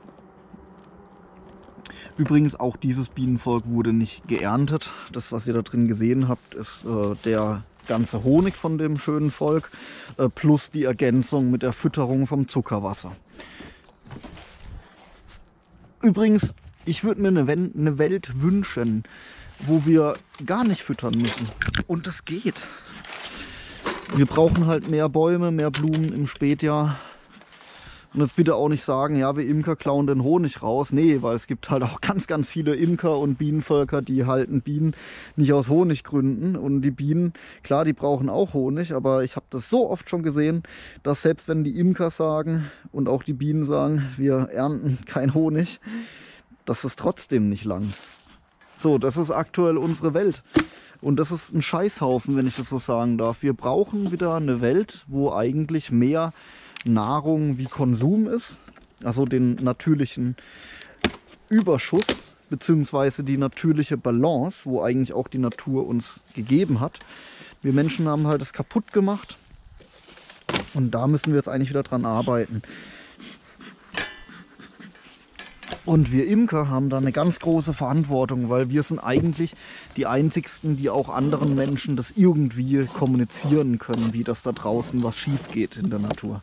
Übrigens auch dieses Bienenvolk wurde nicht geerntet. Das, was ihr da drin gesehen habt, ist äh, der ganze Honig von dem schönen Volk äh, plus die Ergänzung mit der Fütterung vom Zuckerwasser. Übrigens, ich würde mir eine, eine Welt wünschen, wo wir gar nicht füttern müssen. Und das geht. Wir brauchen halt mehr Bäume, mehr Blumen im Spätjahr. Und jetzt bitte auch nicht sagen, ja, wir Imker klauen den Honig raus. Nee, weil es gibt halt auch ganz, ganz viele Imker und Bienenvölker, die halten Bienen nicht aus Honiggründen. Und die Bienen, klar, die brauchen auch Honig, aber ich habe das so oft schon gesehen, dass selbst wenn die Imker sagen und auch die Bienen sagen, wir ernten kein Honig, dass es trotzdem nicht langt. So, das ist aktuell unsere Welt. Und das ist ein Scheißhaufen, wenn ich das so sagen darf. Wir brauchen wieder eine Welt, wo eigentlich mehr Nahrung wie Konsum ist. Also den natürlichen Überschuss, beziehungsweise die natürliche Balance, wo eigentlich auch die Natur uns gegeben hat. Wir Menschen haben halt das kaputt gemacht. Und da müssen wir jetzt eigentlich wieder dran arbeiten. Und wir Imker haben da eine ganz große Verantwortung, weil wir sind eigentlich die Einzigsten, die auch anderen Menschen das irgendwie kommunizieren können, wie das da draußen was schief geht in der Natur.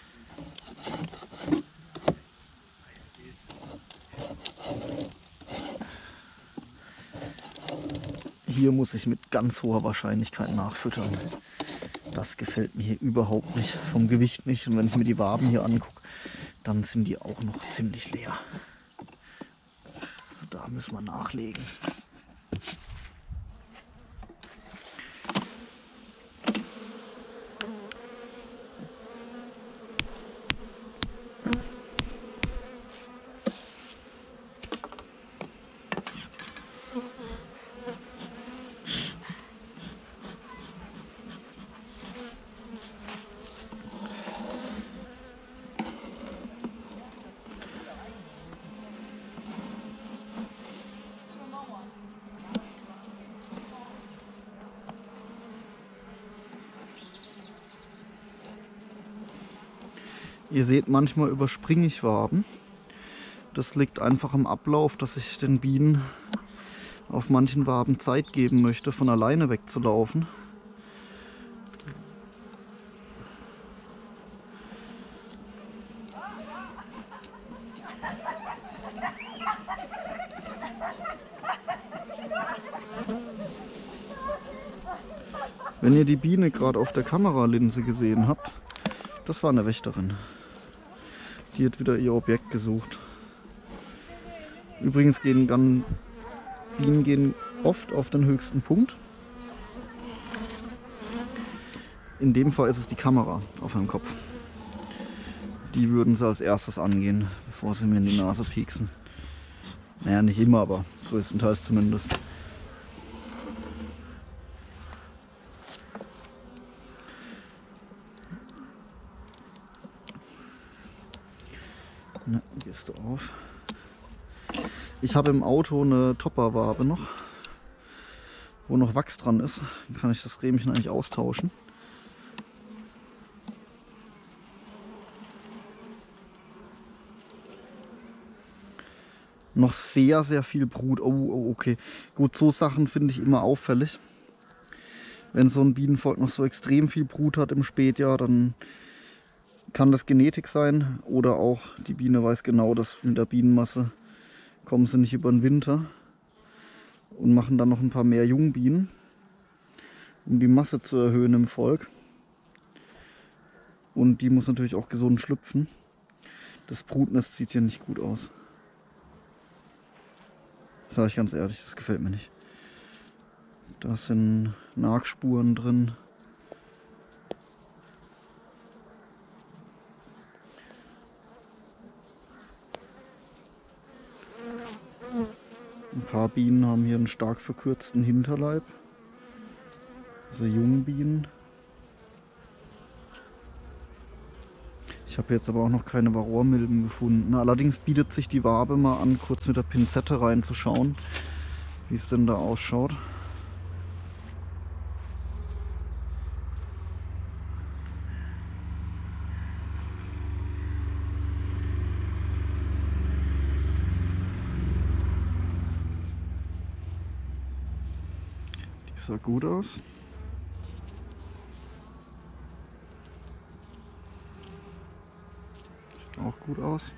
Hier muss ich mit ganz hoher Wahrscheinlichkeit nachfüttern. Das gefällt mir hier überhaupt nicht, vom Gewicht nicht. Und wenn ich mir die Waben hier angucke, dann sind die auch noch ziemlich leer. Also da müssen wir nachlegen. Ihr seht, manchmal überspringe ich Waben. Das liegt einfach im Ablauf, dass ich den Bienen auf manchen Waben Zeit geben möchte, von alleine wegzulaufen. Wenn ihr die Biene gerade auf der Kameralinse gesehen habt, das war eine Wächterin. Die hat wieder ihr Objekt gesucht. Übrigens gehen dann, Bienen gehen oft auf den höchsten Punkt. In dem Fall ist es die Kamera auf meinem Kopf. Die würden sie als erstes angehen, bevor sie mir in die Nase pieksen. Naja, nicht immer, aber größtenteils zumindest. Na, gehst du auf. Ich habe im Auto eine Topperwabe noch, wo noch Wachs dran ist. Dann kann ich das Rähmchen eigentlich austauschen. Noch sehr, sehr viel Brut. Oh, oh, okay. Gut, so Sachen finde ich immer auffällig. Wenn so ein Bienenvolk noch so extrem viel Brut hat im Spätjahr, dann kann das Genetik sein oder auch die Biene weiß genau, dass mit der Bienenmasse kommen sie nicht über den Winter und machen dann noch ein paar mehr Jungbienen, um die Masse zu erhöhen im Volk. Und die muss natürlich auch gesund schlüpfen. Das Brutnest sieht hier nicht gut aus. Sag ich ganz ehrlich, das gefällt mir nicht. Da sind Nagspuren drin. Ein paar Bienen haben hier einen stark verkürzten Hinterleib. Also Jungbienen. Ich habe jetzt aber auch noch keine Varroamilben gefunden. Allerdings bietet sich die Wabe mal an, kurz mit der Pinzette reinzuschauen, wie es denn da ausschaut. Die sah gut aus. Auch gut aus.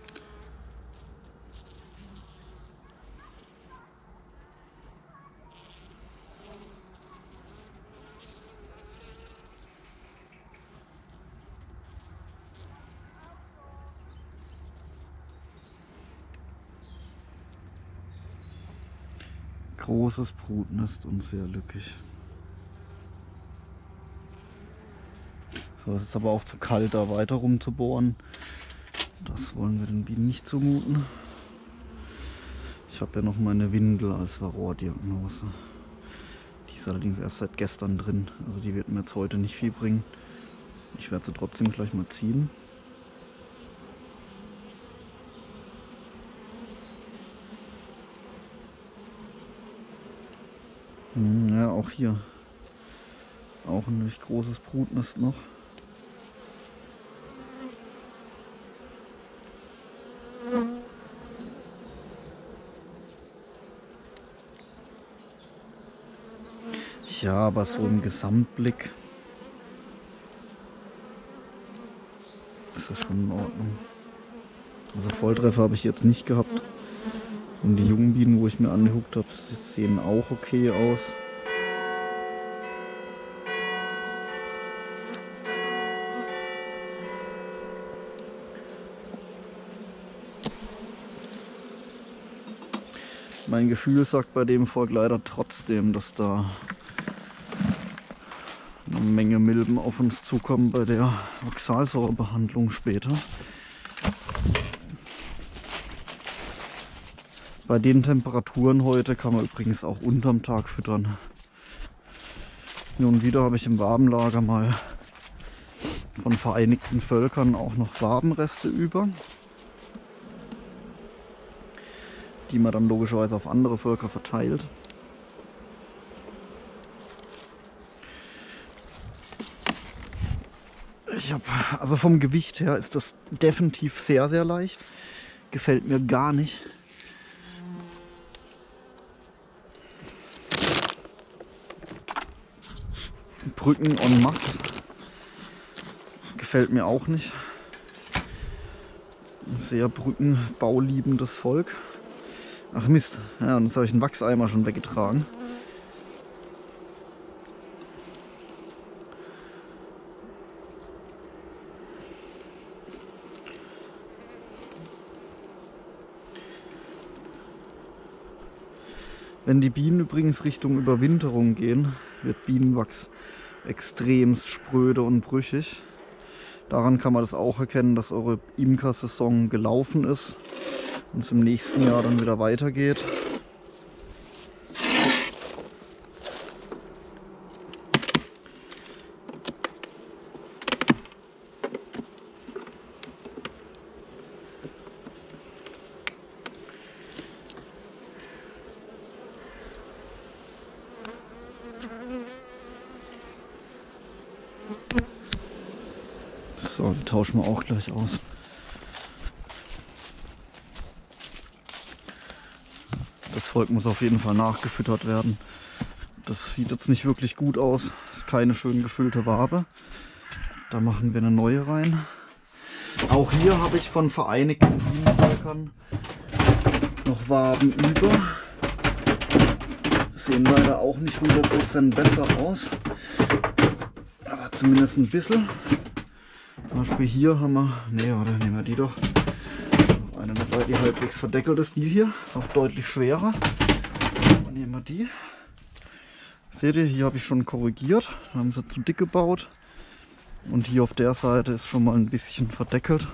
Großes Brutnest und sehr lückig. So, es ist aber auch zu kalt, da weiter rumzubohren. Das wollen wir den Bienen nicht zumuten. Ich habe ja noch meine Windel als Varroa-Diagnose. Die ist allerdings erst seit gestern drin. Also die wird mir jetzt heute nicht viel bringen. Ich werde sie trotzdem gleich mal ziehen. Ja, auch hier. Auch ein recht großes Brutnest noch. Ja, aber so im Gesamtblick ist das schon in Ordnung. Also Volltreffer habe ich jetzt nicht gehabt. Und die jungen Bienen, wo ich mir angeguckt habe, sehen auch okay aus. Mein Gefühl sagt bei dem Volk leider trotzdem, dass da eine Menge Milben auf uns zukommen bei der Oxalsäurebehandlung später. Bei den Temperaturen heute kann man übrigens auch unterm Tag füttern. Nun wieder habe ich im Wabenlager mal von Vereinigten Völkern auch noch Wabenreste über, die man dann logischerweise auf andere Völker verteilt. Ich hab, also vom Gewicht her ist das definitiv sehr, sehr leicht. Gefällt mir gar nicht. Brücken en masse. Gefällt mir auch nicht. Ein sehr brückenbauliebendes Volk. Ach Mist, ja, und jetzt habe ich einen Wachseimer schon weggetragen. Wenn die Bienen übrigens Richtung Überwinterung gehen, wird Bienenwachs extrem spröde und brüchig. Daran kann man das auch erkennen, dass eure Imkersaison gelaufen ist und es im nächsten Jahr dann wieder weitergeht. So, die tauschen wir auch gleich aus. Das Volk muss auf jeden Fall nachgefüttert werden. Das sieht jetzt nicht wirklich gut aus. Ist keine schön gefüllte Wabe. Da machen wir eine neue rein. Auch hier habe ich von Vereinigten Bienenvölkern noch Waben über. Sehen leider auch nicht hundert Prozent besser aus. Aber zumindest ein bisschen. Zum Beispiel hier haben wir, ne, oder nehmen wir die doch. Noch eine dabei, die halbwegs verdeckelt ist. Die hier ist auch deutlich schwerer. Dann nehmen wir die. Seht ihr, hier habe ich schon korrigiert. Da haben sie zu dick gebaut. Und hier auf der Seite ist schon mal ein bisschen verdeckelt.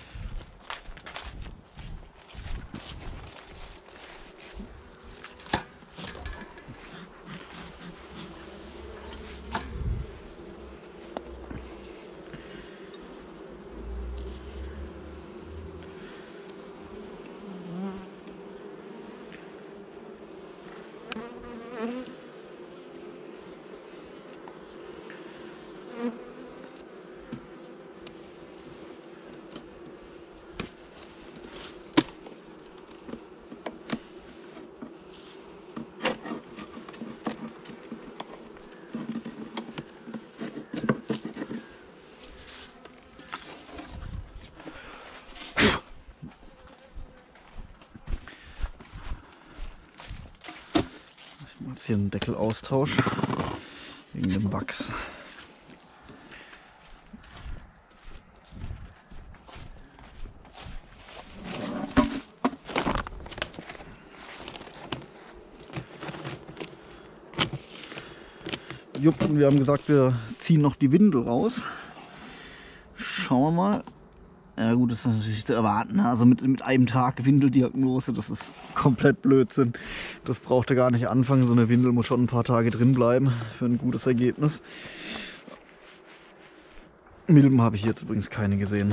Jetzt hier einen Deckelaustausch wegen dem Wachs. Jupp, und wir haben gesagt, wir ziehen noch die Windel raus. Schauen wir mal, Ja gut, das ist natürlich zu erwarten. Also mit, mit einem Tag Windeldiagnose, das ist komplett Blödsinn. Das braucht ihr gar nicht anfangen. So eine Windel muss schon ein paar Tage drin bleiben für ein gutes Ergebnis. Milben habe ich jetzt übrigens keine gesehen.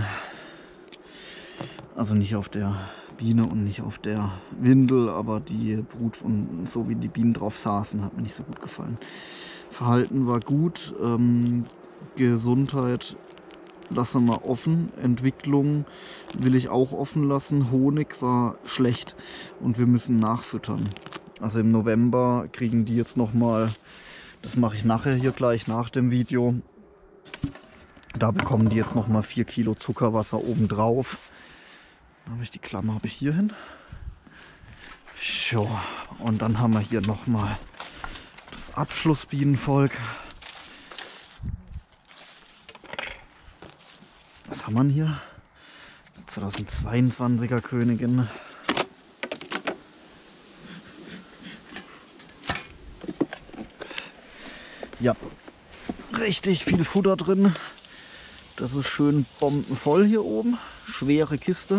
Also nicht auf der Biene und nicht auf der Windel, aber die Brut und so wie die Bienen drauf saßen, hat mir nicht so gut gefallen. Verhalten war gut, ähm, Gesundheit lassen wir offen, Entwicklung will ich auch offen lassen, Honig war schlecht und wir müssen nachfüttern. Also im November kriegen die jetzt nochmal, das mache ich nachher hier gleich nach dem Video, da bekommen die jetzt nochmal vier Kilo Zuckerwasser obendrauf. Dann habe ich die Klammer habe ich hier hin. So, und dann haben wir hier nochmal das Abschlussbienenvolk. Was haben wir hier? zweitausendzweiundzwanziger Königin. Ja, richtig viel Futter drin. Das ist schön bombenvoll hier oben. Schwere Kiste.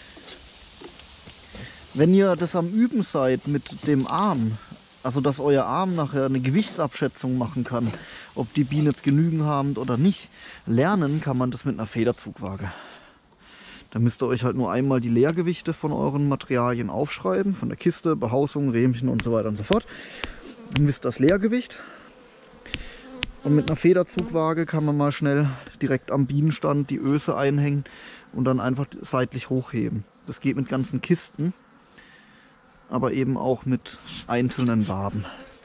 Wenn ihr das am Üben seid mit dem Arm, also dass euer Arm nachher eine Gewichtsabschätzung machen kann, ob die Bienen jetzt genügend haben oder nicht, lernen kann man das mit einer Federzugwaage. Da müsst ihr euch halt nur einmal die Leergewichte von euren Materialien aufschreiben, von der Kiste, Behausung, Rähmchen und so weiter und so fort. Dann misst das Leergewicht. Und mit einer Federzugwaage kann man mal schnell direkt am Bienenstand die Öse einhängen und dann einfach seitlich hochheben. Das geht mit ganzen Kisten, aber eben auch mit einzelnen Waben.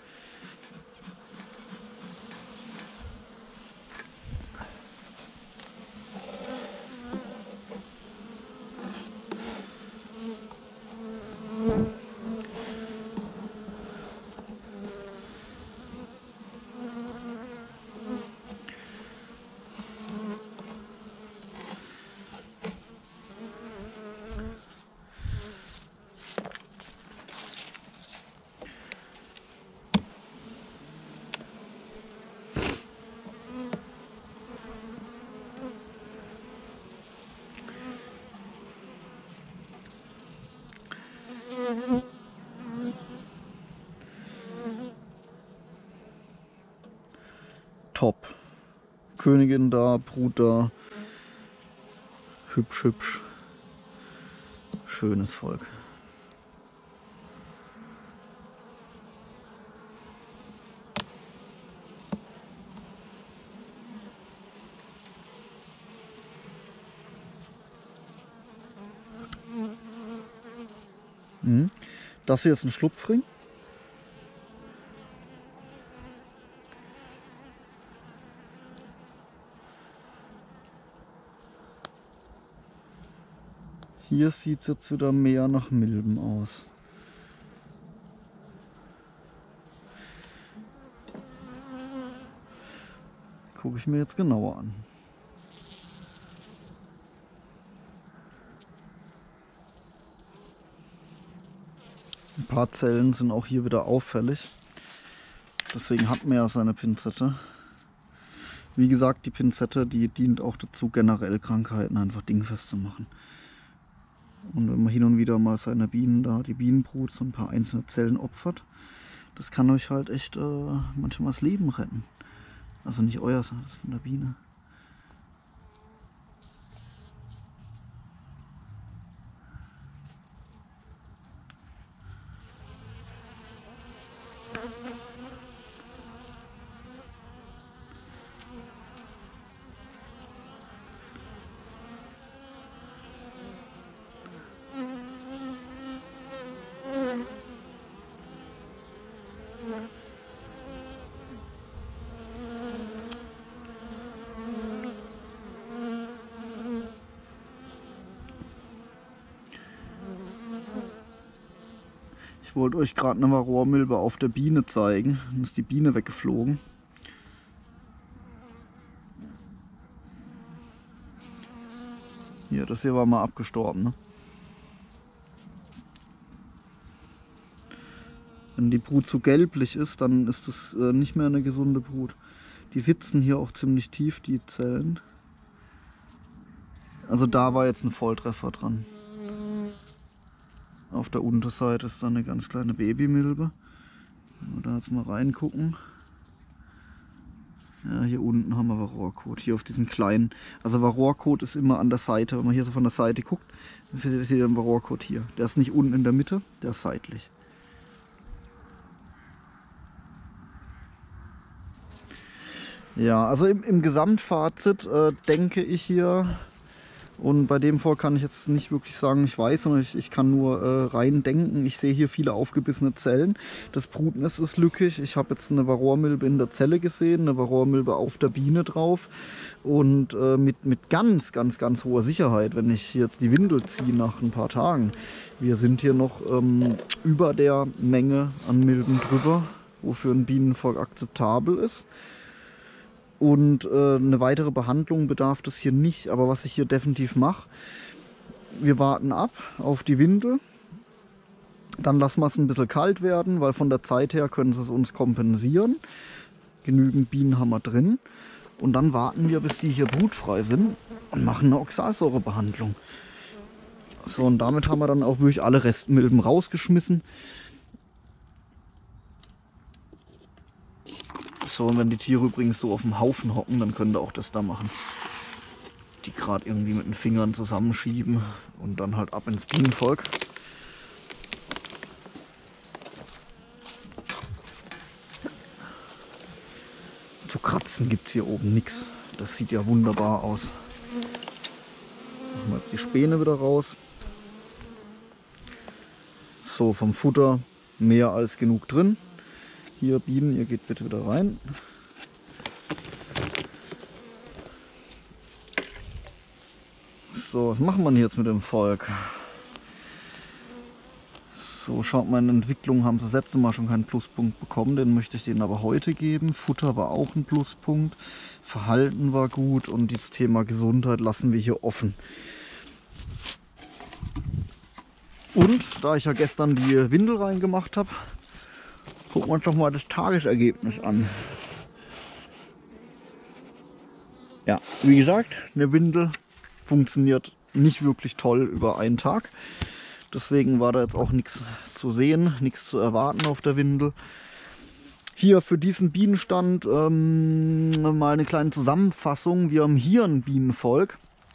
Top. Königin da, Brut da. Hübsch, hübsch. Schönes Volk. Das hier ist ein Schlupfring. Hier sieht es jetzt wieder mehr nach Milben aus. Gucke ich mir jetzt genauer an. Ein paar Zellen sind auch hier wieder auffällig. Deswegen hat man ja seine Pinzette. Wie gesagt, die Pinzette, die dient auch dazu, generell Krankheiten einfach dingfest zu machen. Und wenn man hin und wieder mal seine Bienen da, die Bienenbrut, so ein paar einzelne Zellen opfert, das kann euch halt echt äh, manchmal das Leben retten. Also nicht euer, sondern das von der Biene. Ich wollte euch gerade eine Varroamilbe auf der Biene zeigen. Dann ist die Biene weggeflogen. Hier, das hier war mal abgestorben. Ne? Wenn die Brut zu gelblich ist, dann ist das äh, nicht mehr eine gesunde Brut. Die sitzen hier auch ziemlich tief, die Zellen. Also da war jetzt ein Volltreffer dran. Auf der Unterseite ist dann eine ganz kleine Babymilbe. Wenn wir da jetzt mal reingucken. Ja, hier unten haben wir Varroakot. Hier auf diesem kleinen. Also Varroakot ist immer an der Seite. Wenn man hier so von der Seite guckt, dann seht ihr den Varroakot hier. Der ist nicht unten in der Mitte, der ist seitlich. Ja, also im, im Gesamtfazit äh, denke ich hier, und bei dem Volk kann ich jetzt nicht wirklich sagen, ich weiß, sondern ich, ich kann nur äh, rein denken. Ich sehe hier viele aufgebissene Zellen. Das Brutnest ist lückig. Ich habe jetzt eine Varroamilbe in der Zelle gesehen, eine Varroamilbe auf der Biene drauf. Und äh, mit, mit ganz, ganz, ganz hoher Sicherheit, wenn ich jetzt die Windel ziehe nach ein paar Tagen. Wir sind hier noch ähm, über der Menge an Milben drüber, wofür ein Bienenvolk akzeptabel ist. Und äh, eine weitere Behandlung bedarf das hier nicht. Aber was ich hier definitiv mache, wir warten ab auf die Windel. Dann lassen wir es ein bisschen kalt werden, weil von der Zeit her können sie es uns kompensieren. Genügend Bienen haben wir drin. Und dann warten wir, bis die hier brutfrei sind und machen eine Oxalsäurebehandlung. So, und damit haben wir dann auch wirklich alle Restmilben rausgeschmissen. So, und wenn die Tiere übrigens so auf dem Haufen hocken, dann können die auch das da machen. Die gerade irgendwie mit den Fingern zusammenschieben und dann halt ab ins Bienenvolk. Zu kratzen gibt es hier oben nichts. Das sieht ja wunderbar aus. Machen wir jetzt die Späne wieder raus. So, vom Futter mehr als genug drin. Hier, Bienen, ihr geht bitte wieder rein. So, was machen wir jetzt mit dem Volk? So, schaut mal, in der Entwicklung haben sie das letzte Mal schon keinen Pluspunkt bekommen, den möchte ich denen aber heute geben. Futter war auch ein Pluspunkt, Verhalten war gut und das Thema Gesundheit lassen wir hier offen. Und da ich ja gestern die Windel reingemacht habe, gucken wir uns doch mal das Tagesergebnis an. Ja, wie gesagt, eine Windel funktioniert nicht wirklich toll über einen Tag. Deswegen war da jetzt auch nichts zu sehen, nichts zu erwarten auf der Windel. Hier für diesen Bienenstand ähm, mal eine kleine Zusammenfassung. Wir haben hier ein Bienenvolk,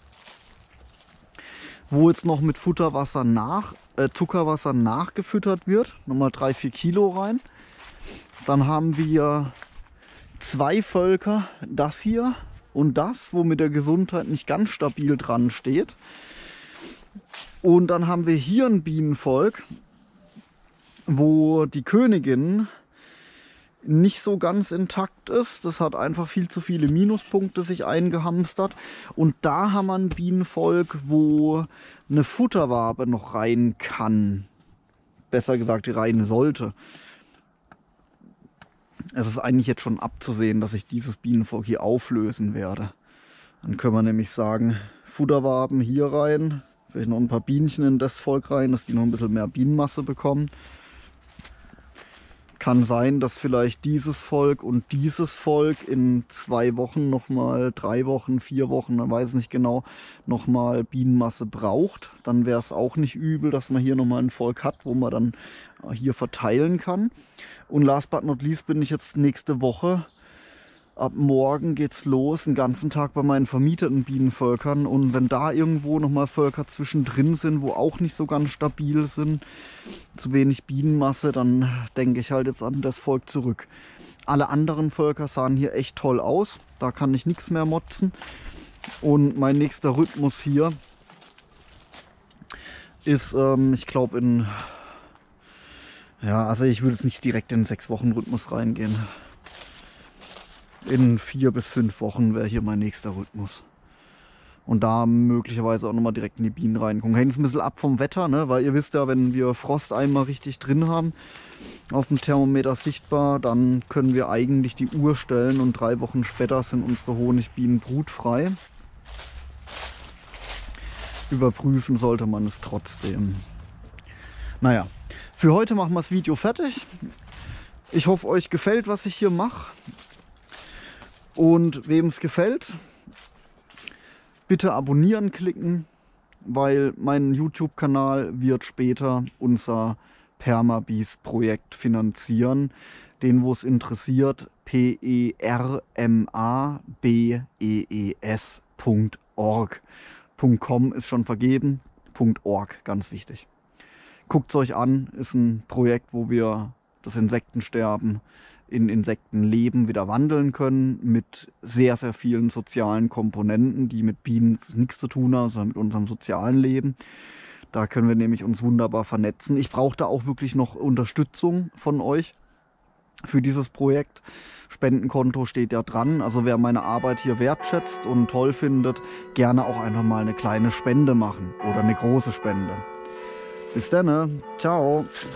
wo jetzt noch mit Futterwasser nach, äh, Zuckerwasser nachgefüttert wird. Nochmal drei, vier Kilo rein. Dann haben wir zwei Völker, das hier und das, wo mit der Gesundheit nicht ganz stabil dran steht. Und dann haben wir hier ein Bienenvolk, wo die Königin nicht so ganz intakt ist. Das hat einfach viel zu viele Minuspunkte sich eingehamstert. Und da haben wir ein Bienenvolk, wo eine Futterwabe noch rein kann. Besser gesagt, rein sollte. Es ist eigentlich jetzt schon abzusehen, dass ich dieses Bienenvolk hier auflösen werde. Dann können wir nämlich sagen, Futterwaben hier rein. Vielleicht noch ein paar Bienchen in das Volk rein, dass die noch ein bisschen mehr Bienenmasse bekommen. Kann sein, dass vielleicht dieses Volk und dieses Volk in zwei Wochen nochmal, drei Wochen, vier Wochen, man weiß nicht genau, nochmal Bienenmasse braucht. Dann wäre es auch nicht übel, dass man hier nochmal ein Volk hat, wo man dann hier verteilen kann. Und last but not least bin ich jetzt nächste Woche. Ab morgen geht's los, den ganzen Tag bei meinen vermieteten Bienenvölkern. Und wenn da irgendwo nochmal Völker zwischendrin sind, wo auch nicht so ganz stabil sind, zu wenig Bienenmasse, dann denke ich halt jetzt an das Volk zurück. Alle anderen Völker sahen hier echt toll aus. Da kann ich nichts mehr motzen. Und mein nächster Rhythmus hier ist, ähm, ich glaube in... Ja, also ich würde jetzt nicht direkt in den sechs Wochen Rhythmus reingehen. In vier bis fünf Wochen wäre hier mein nächster Rhythmus. Und da möglicherweise auch nochmal direkt in die Bienen reingucken. Hängt ein bisschen ab vom Wetter, ne? Weil ihr wisst ja, wenn wir Frost einmal richtig drin haben, auf dem Thermometer sichtbar, dann können wir eigentlich die Uhr stellen und drei Wochen später sind unsere Honigbienen brutfrei. Überprüfen sollte man es trotzdem. Naja, für heute machen wir das Video fertig. Ich hoffe, euch gefällt, was ich hier mache. Und wem es gefällt, Bitte abonnieren klicken, weil mein YouTube-Kanal wird später unser Permabees-Projekt finanzieren. Den, wo es interessiert, P E R M A B E E S Punkt org. .com ist schon vergeben, .org, ganz wichtig. Guckt es euch an, ist ein Projekt, wo wir das Insektensterben in Insektenleben wieder wandeln können, mit sehr, sehr vielen sozialen Komponenten, die mit Bienen nichts zu tun haben, sondern mit unserem sozialen Leben. Da können wir nämlich uns wunderbar vernetzen. Ich brauche da auch wirklich noch Unterstützung von euch für dieses Projekt. Spendenkonto steht ja dran. Also wer meine Arbeit hier wertschätzt und toll findet, gerne auch einfach mal eine kleine Spende machen oder eine große Spende. Bis dann, ciao.